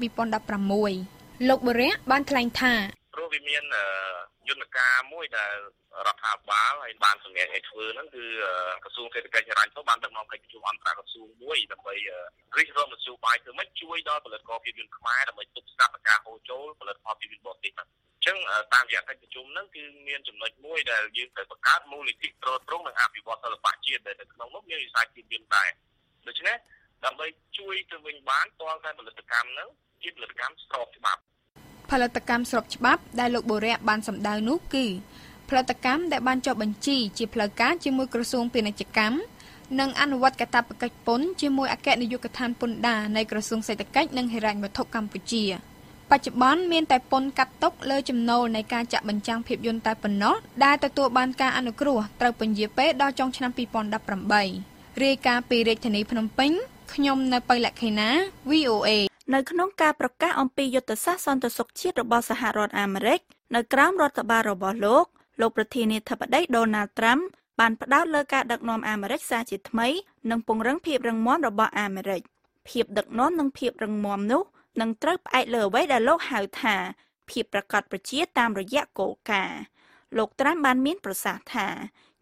[SPEAKER 9] 2016លោកបូរ៉ាបានថ្លែងថា
[SPEAKER 7] ព្រោះវាមានយន្តការមួយដែលរដ្ឋាភិបាលហើយបានសម្ដែងឲ្យធ្វើហ្នឹងគឺក្រសួងសេដ្ឋកិច្ចហិរញ្ញវត្ថុបានដឹកនាំកិច្ចប្រជុំអន្តរក្រសួងមួយដើម្បីរិះរកមធ្យោបាយធ្វើម៉េចជួយដល់ផលិតករភាពយន្តខ្មែរដើម្បីទប់ស្កាត់ការហូរចូលផលិតផលភាពយន្តបរទេសហ្នឹងអញ្ចឹងតាមរយៈកិច្ចប្រជុំហ្នឹងគឺមានចំណុចមួយដែលយើងត្រូវបង្កើតមូលនិធិទ្រទ្រង់និងអភិវឌ្ឍសិល្បៈជាតិដែលនៅក្នុងនោះមានវិស័យភាពយន្តដែរដូច្នេះដើម្បីជួយទៅវិញបានតលតែផលិតកម្មហ្នឹងជាផលិតកម្មស្របច្បាប់
[SPEAKER 9] ផលិតកម្មស្របច្បាប់ដែលលោកបូរ៉ាបានសម្ដៅនោះគឺផលិតកម្មដែលបានចុះបញ្ជីជាផ្លូវការជាមួយក្រសួងពាណិជ្ជកម្មនិងអនុវត្តកាតព្វកិច្ចពន្ធជាមួយអគ្គនាយកដ្ឋានពន្ធដារនៃក្រសួងសេដ្ឋកិច្ចនិងហិរញ្ញវត្ថុកម្ពុជាបច្ចុប្បន្នមានតែពន្ធកាត់ទុកលើចំណូលនៃការចាក់បញ្ចាំងភាពយន្តតែប៉ុណ្ណោះដែលទទួលបានការអនុគ្រោះត្រូវពន្យាពេលដល់ចុងឆ្នាំ2018រាយការណ៍ពីរាជធានីភ្នំពេញខ្ញុំនៅពៅលក្ខិណា VOA
[SPEAKER 12] នៅក្នុងការប្រកាសអំពីយុទ្ធសាស្ត្រសន្តិសុខជាតិរបស់សហរដ្ឋអាមេរិកនៅក្រោមរដ្ឋបាលរបស់លោកប្រធានាធិបតី Donald Trump បានផ្ដោតលើការដឹកនាំអាមេរិកសារជាថ្មីនិងពង្រឹងភាពរឹងមាំរបស់អាមេរិកភាពដឹកនាំនិងភាពរឹងមាំនោះនឹងត្រូវផ្អែកលើអ្វីដែលលោកហៅថាភាពប្រាកដប្រជាតាមរយៈគោលការណ៍លោក Trump បានមានប្រសាសន៍ថា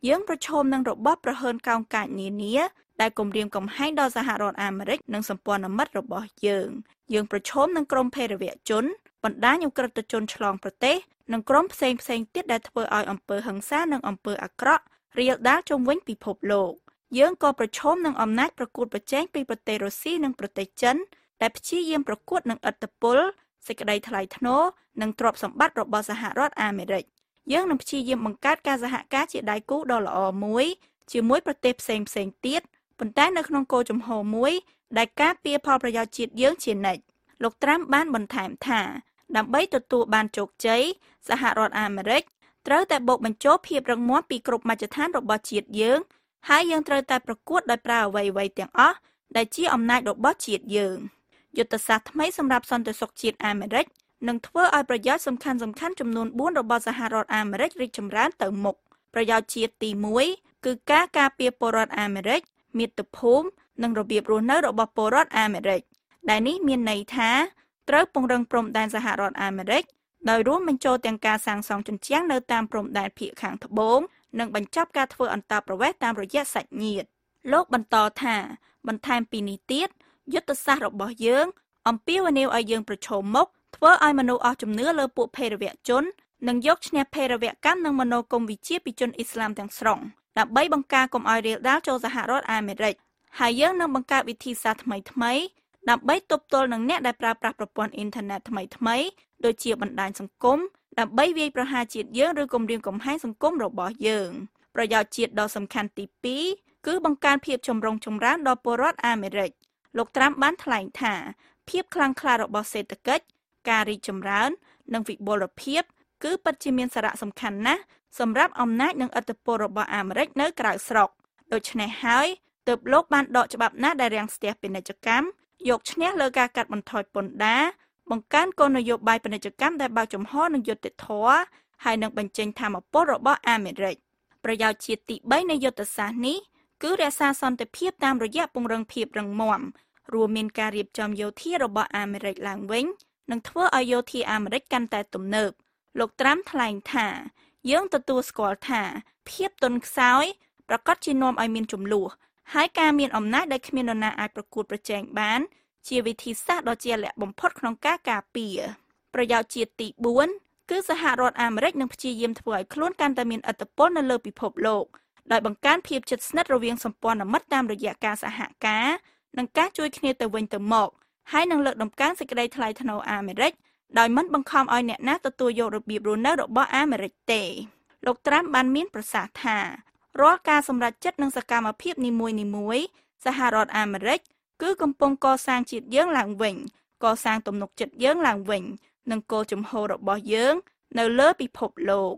[SPEAKER 12] យើងប្រឈមនឹងរបបប្រហើនកោងកាចនានាដែលគំរាមកំហែងដល់សហរដ្ឋអាមេរិកនិងសម្ព័ន្ធមិត្តរបស់យើងប្រឈមនឹងក្រុមភេរវជនបណ្ដាញឧក្រិដ្ឋជនឆ្លងប្រទេសនិងក្រុមផ្សេងទៀតដែលធ្វើឲ្យអំពើហិង្សានិងអំពើអាក្រក់រាលដាលជុំវិញពិភពលោកយើងក៏ប្រឈមនឹងអំណាចប្រកួតប្រជែងពីប្រទេសរុស្ស៊ីនិងប្រទេសចិនដែលព្យាយាមប្រកួតនឹងឥទ្ធិពលសេចក្តីថ្លៃថ្នូរនិងទ្រព្យសម្បត្តិរបស់សហរដ្ឋអាមេរិកយើងនឹងព្យាយាមបង្កើតការសហការជាដៃគូដ៏ល្អមួយជាមួយប្រទេសផ្សេងទៀតប៉ុន្តែនៅក្នុងគោលជំហរមួយដែលការពារផលប្រយោជន៍ជាតិយើងជានិច្ចលោកត្រាំបានបន្ថែមថាដើម្បីទទួលបានជោគជ័យសហរដ្ឋអាមេរិកត្រូវតែបូកបញ្ចូលភាពរឹងមាំពីគ្រប់មជ្ឈដ្ឋានរបស់ជាតិយើងហើយយើងត្រូវតែប្រកួតដោយប្រើអ្វីៗទាំងអស់ដែលជាអំណាចរបស់ជាតិយើងយុទ្ធសាស្ត្រថ្មីសម្រាប់សន្តិសុខជាតិអាមេរិកនឹងធ្វើឲ្យប្រយោជន៍សំខាន់ចំនួន4របស់សហរដ្ឋអាមេរិករីកចម្រើនទៅមុខប្រយោជន៍ជាតិទី1គឺការការពារពលរដ្ឋអាមេរិកមាតុភូមិនិងរបៀបរស់នៅរបស់ពលរដ្ឋអាមេរិកដែលនេះមានន័យថាត្រូវពង្រឹងព្រំដែនសហរដ្ឋអាមេរិកដោយរួមបញ្ចូលទាំងការសាងសង់ជញ្ជាំងនៅតាមព្រំដែនភាគខាងត្បូងនិងបញ្ចប់ការធ្វើអន្តោប្រវេសន៍តាមរយៈសាច់ញាតិលោកបន្តថាបន្ថែមពីនេះទៀតយុទ្ធសាស្ត្ររបស់យើងអំពាវនាវឲ្យយើងប្រឈមមុខធ្វើឲ្យមនុស្សអស់ជំនឿលើពួកភេរវជននិងយកឈ្នះភេរវកម្មនិងមនោគមវិជ្ជាពីជនអ៊ីស្លាមទាំងស្រុងដើម្បីបង្ការកុំឲ្យរាលដាលចូលសហរដ្ឋអាមេរិកហើយយើងនឹងបង្កើតវិធីសាស្ត្រថ្មីដើម្បីទប់ទល់នឹងអ្នកដែលប្រើប្រាស់ប្រព័ន្ធអ៊ីនធឺណិតថ្មីដូចជាបណ្ដាញសង្គមដើម្បីវាយប្រហារជាតិយើងឬគំរាមកំហែងសង្គមរបស់យើងប្រយោជន៍ជាតិដ៏សំខាន់ទី2គឺបង្កើនភាពចម្រុងចម្រើនដល់ពលរដ្ឋអាមេរិកលោកត្រាំបានថ្លែងថាភាពខ្លាំងក្លារបស់សេដ្ឋកិច្ចការរីកចម្រើននិងវិបុលភាពគឺពិតជាមានសារៈសំខាន់ណាស់សម្រាប់អំណាចនិងឥទ្ធិពលរបស់អាមេរិកនៅក្រៅស្រុកដូច្នេះហើយទើបលោកបានដកច្បាប់ណាដែលរាំងស្ទះពាណិជ្ជកម្មយកឈ្នះលើការកាត់បន្ថយពន្ធដារបង្កើនគោលនយោបាយពាណិជ្ជកម្មដែលបើកចំហនិងយុត្តិធម៌ហើយនឹងបញ្ចេញថាមពលរបស់អាមេរិកប្រយោជន៍ជាតិទី3នៃយុទ្ធសាស្ត្រនេះគឺរក្សាសន្តិភាពតាមរយៈពង្រឹងភាពរឹងមាំរួមមានការរៀបចំយោធារបស់អាមេរិកឡើងវិញនិងធ្វើឲ្យយោធាអាមេរិកកាន់តែទំនើបលោកត្រាំថ្លែងថាយើងទទួលស្គាល់ថាភាពទន់ខ្សោយប្រកាសជានាំឲ្យមានជម្លោះហើយការមានអំណាចដែលគ្មាននរណាអាចប្រកួតប្រជែងបានជាវិធីសាស្ត្រដ៏ជាក់លាក់បំផុតក្នុងការការពារប្រយោជន៍ជាតិទី4គឺសហរដ្ឋអាមេរិកនឹងព្យាយាមធ្វើឲ្យខ្លួនកាន់តែមានឥទ្ធិពលនៅលើពិភពលោកដោយបង្កើនភាពជិតស្និទ្ធរវាងសម្ព័ន្ធមិត្តតាមរយៈការសហការនិងការជួយគ្នាទៅវិញទៅមកហើយនឹងលើកតម្កើងសេចក្តីថ្លៃថ្នូរអាមេរិកដោយមិនបង្ខំឲ្យអ្នកណាទទួលយករបៀបរស់នៅរបស់អាមេរិកទេលោកត្រាំបានមានប្រសាសន៍ថារាល់ការសម្រេចចិត្តនិងសកម្មភាពនីមួយៗសហរដ្ឋអាមេរិកគឺកំពុងកសាងជាតិយើងឡើងវិញកសាងទំនុកចិត្តយើងឡើងវិញនិងគោលជំហររបស់យើងនៅលើពិភពលោក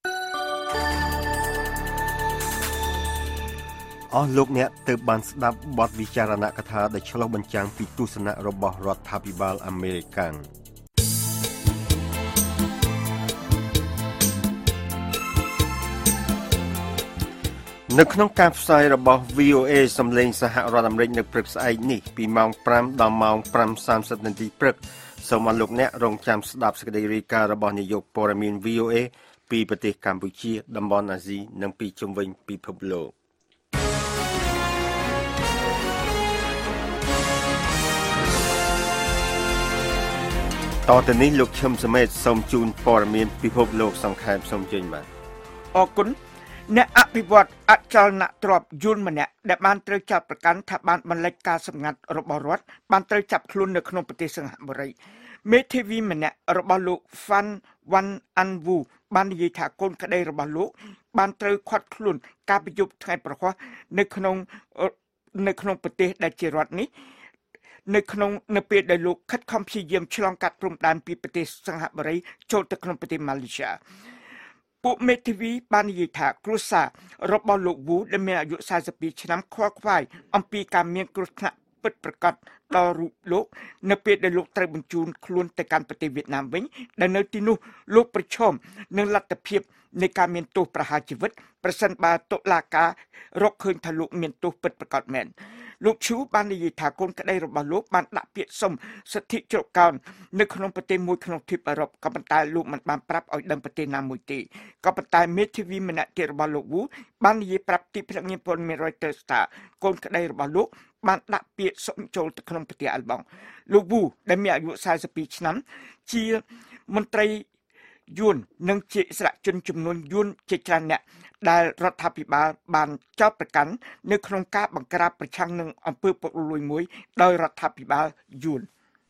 [SPEAKER 1] អស់លោកអ្នកទើបបានស្ដាប់បទវិចារណកថាដែលឆ្លុះបញ្ចាំងពីទស្សនៈរបស់រដ្ឋាភិបាលអាមេរិកនៅក្នុងការផ្សាយរបស់ VOA សំឡេងសហរដ្ឋអាមេរិកនៅព្រឹកស្អែកនេះពីម៉ោង 5 ដល់ម៉ោង 5:30 នាទីព្រឹកសូមអរលោកអ្នករងចាំស្ដាប់សេចក្តីរាយការណ៍របស់នាយកព័ត៌មាន VOA ពីប្រទេសកម្ពុជាតំបន់អាស៊ីនិងពីជុំវិញពិភពលោកតទៅនេះលោកឈឹមសមេតសូមជូនព័ត៌មានពិភពលោកសង្ខេបសូមជើញបាទ
[SPEAKER 4] អរគុណអ្នកអភិវឌ្ឍអចលនទ្រព្យយួនម្នាក់ដែលបានត្រូវចាប់ប្រកាន់ថាបានបន្លិចការសម្ងាត់របស់រដ្ឋបានត្រូវចាប់ខ្លួននៅក្នុងប្រទេសសិង្ហបុរីមេធាវីម្នាក់របស់លោក Phan Van An Vu បាននិយាយថាកូនក្តីរបស់លោកបានត្រូវឃាត់ខ្លួនកាលពីយប់ថ្ងៃប្រហ័សនៅក្នុងប្រទេសដែលជារដ្ឋនេះនៅពេលដែលលោកខិតខំព្យាយាមឆ្លងកាត់ព្រំដែនពីប្រទេសសិង្ហបុរីចូលទៅក្នុងប្រទេសម៉ាឡេស៊ីពួកមេធាវីបាននិយាយថាគ្រួសាររបស់លោកវូដែលមានអាយុ42ឆ្នាំខ្វល់ខ្វាយអំពីការមានគ្រោះថ្នាក់ពិតប្រាកដដល់រូបលោកនៅពេលដែលលោកត្រូវបញ្ជូនខ្លួនទៅកាន់ប្រទេសវៀតណាមវិញដែលនៅទីនោះលោកប្រឈមនឹងលទ្ធភាពនៃការមានទោសប្រហារជីវិតប្រសិនបើតុលាការរកឃើញថាលោកមានទោសពិតប្រាកដមែនលោកឈូបាននិយាយថាកូនក្តីរបស់លោកបានដាក់ពាក្យសុំសិទ្ធិជ្រកកោននៅក្នុងប្រទេសមួយក្នុងទ្វីបអឺរ៉ុបក៏ប៉ុន្តែលោកមិនបានប្រាប់ឲ្យដឹងប្រទេសណាមួយទេក៏ប៉ុន្តែមេធាវីម្នាក់ទៀតរបស់លោកវូបាននិយាយប្រាប់ទីភ្នាក់ងារព័ត៌មាន Reuters ថាកូនក្តីរបស់លោកបានដាក់ពាក្យសុំចូលទៅក្នុងប្រទេសអាល់បងលោកវូដែលមានអាយុ42ឆ្នាំជាមន្ត្រីយួននិងជាឥស្សរជនចំនួនយួនជាច្រើនអ្នកដែលរដ្ឋាភិបាលបានចោទប្រកាន់នៅក្នុងការបង្ក្រាបប្រឆាំងនឹងអំពើពុករលួយមួយដោយរដ្ឋាភិបាលយួន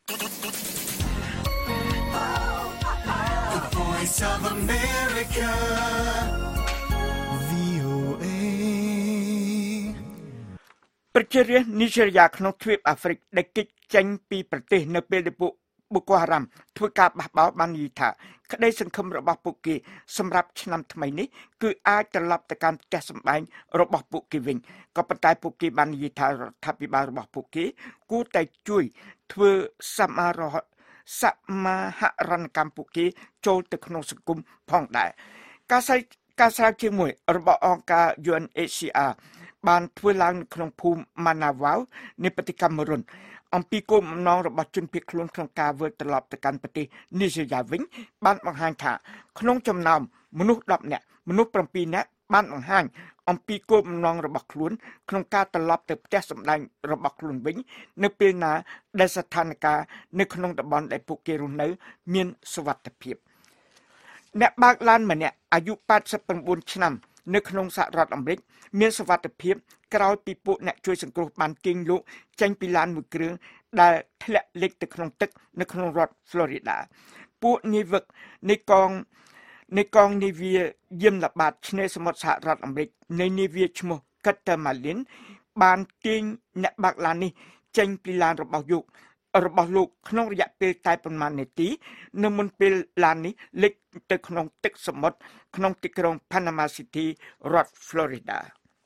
[SPEAKER 4] ប្រជារាស្ត្រនីហ្សេរីយ៉ាក្នុងទ្វីបអាហ្វ្រិកដែលគេចចេញពីប្រទេសនៅពេលដែលពួកបូកូហារ៉ាំធ្វើការបះបោរបាននិយាយថាក្តីសង្ឃឹមរបស់ពួកគេសម្រាប់ឆ្នាំថ្មីនេះគឺអាចត្រឡប់ទៅកាន់ផ្ទះសម្បែងរបស់ពួកគេវិញក៏ប៉ុន្តែពួកគេបាននិយាយថារដ្ឋាភិបាលរបស់ពួកគេគួរតែជួយធ្វើសមាហរណកម្មពួកគេចូលទៅក្នុងសង្គមផងដែរការស្រាវជ្រាវមួយរបស់អង្គការ UNHCR បានធ្វើឡើងនៅក្នុងភូមិ Manawau នៃប្រទេសកាមេរុនអំពីគោលបំណងរបស់ជនភៀសខ្លួនក្នុងការវិលត្រឡប់ទៅកាន់ប្រទេសនីហ្សេរីយ៉ាវិញបានបង្ហាញថាក្នុងចំណោមមនុស្ស10នាក់មនុស្ស7នាក់បានបង្ហាញអំពីគោលបំណងរបស់ខ្លួនក្នុងការត្រឡប់ទៅផ្ទះសម្បែងរបស់ខ្លួនវិញនៅពេលណាដែលស្ថានភាពនៅក្នុងតំបន់ដែលពួកគេរស់នៅមានសុវត្ថិភាពអ្នកបើកឡានម្នាក់អាយុ89ឆ្នាំនៅក្នុងសហរដ្ឋអាមេរិកមានសុវត្ថិភាពក្រោយពីពួកអ្នកជួយសង្គ្រោះបានទាញលោកចេញពីឡានមួយគ្រឿងដែលធ្លាក់លិចទៅក្នុងទឹកនៅក្នុងរដ្ឋ Florida ពួកនាវិកនៃកងនាវាយាមល្បាតឆ្នេរសមុទ្រសហរដ្ឋអាមេរិកនៃនាវាឈ្មោះ Cutter Marlin បានទាញអ្នកបើកឡាននេះចេញពីឡានរបស់លោកក្នុងរយៈពេលតែប៉ុន្មាននាទីនៅមុនពេលឡាននេះលិចទៅក្នុងទឹកសមុទ្រក្នុងទីក្រុង Panama City រដ្ឋ Florida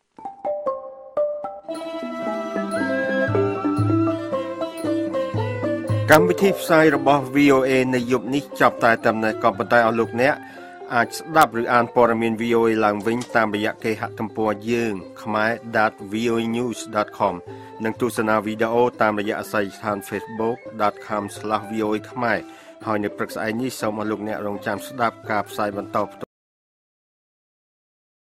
[SPEAKER 1] កម្មវិធីផ្សាយរបស់ VOA នៅយប់នេះចាប់តែតាមនេះក៏ប៉ុន្តែអស់លោកអ្នកអាចស្ដាប់ឬអានព័ត៌មាន VOA ឡើងវិញតាមរយៈគេហទំព័រយើង khmer.voanews.com និងទស្សនាវីដេអូតាមរយៈអាស័យដ្ឋាន facebook.com/voa ខ្មែរហើយនៅព្រឹកស្អែកនេះសូមអស់លោកអ្នករងចាំស្ដាប់ការផ្សាយបន្ត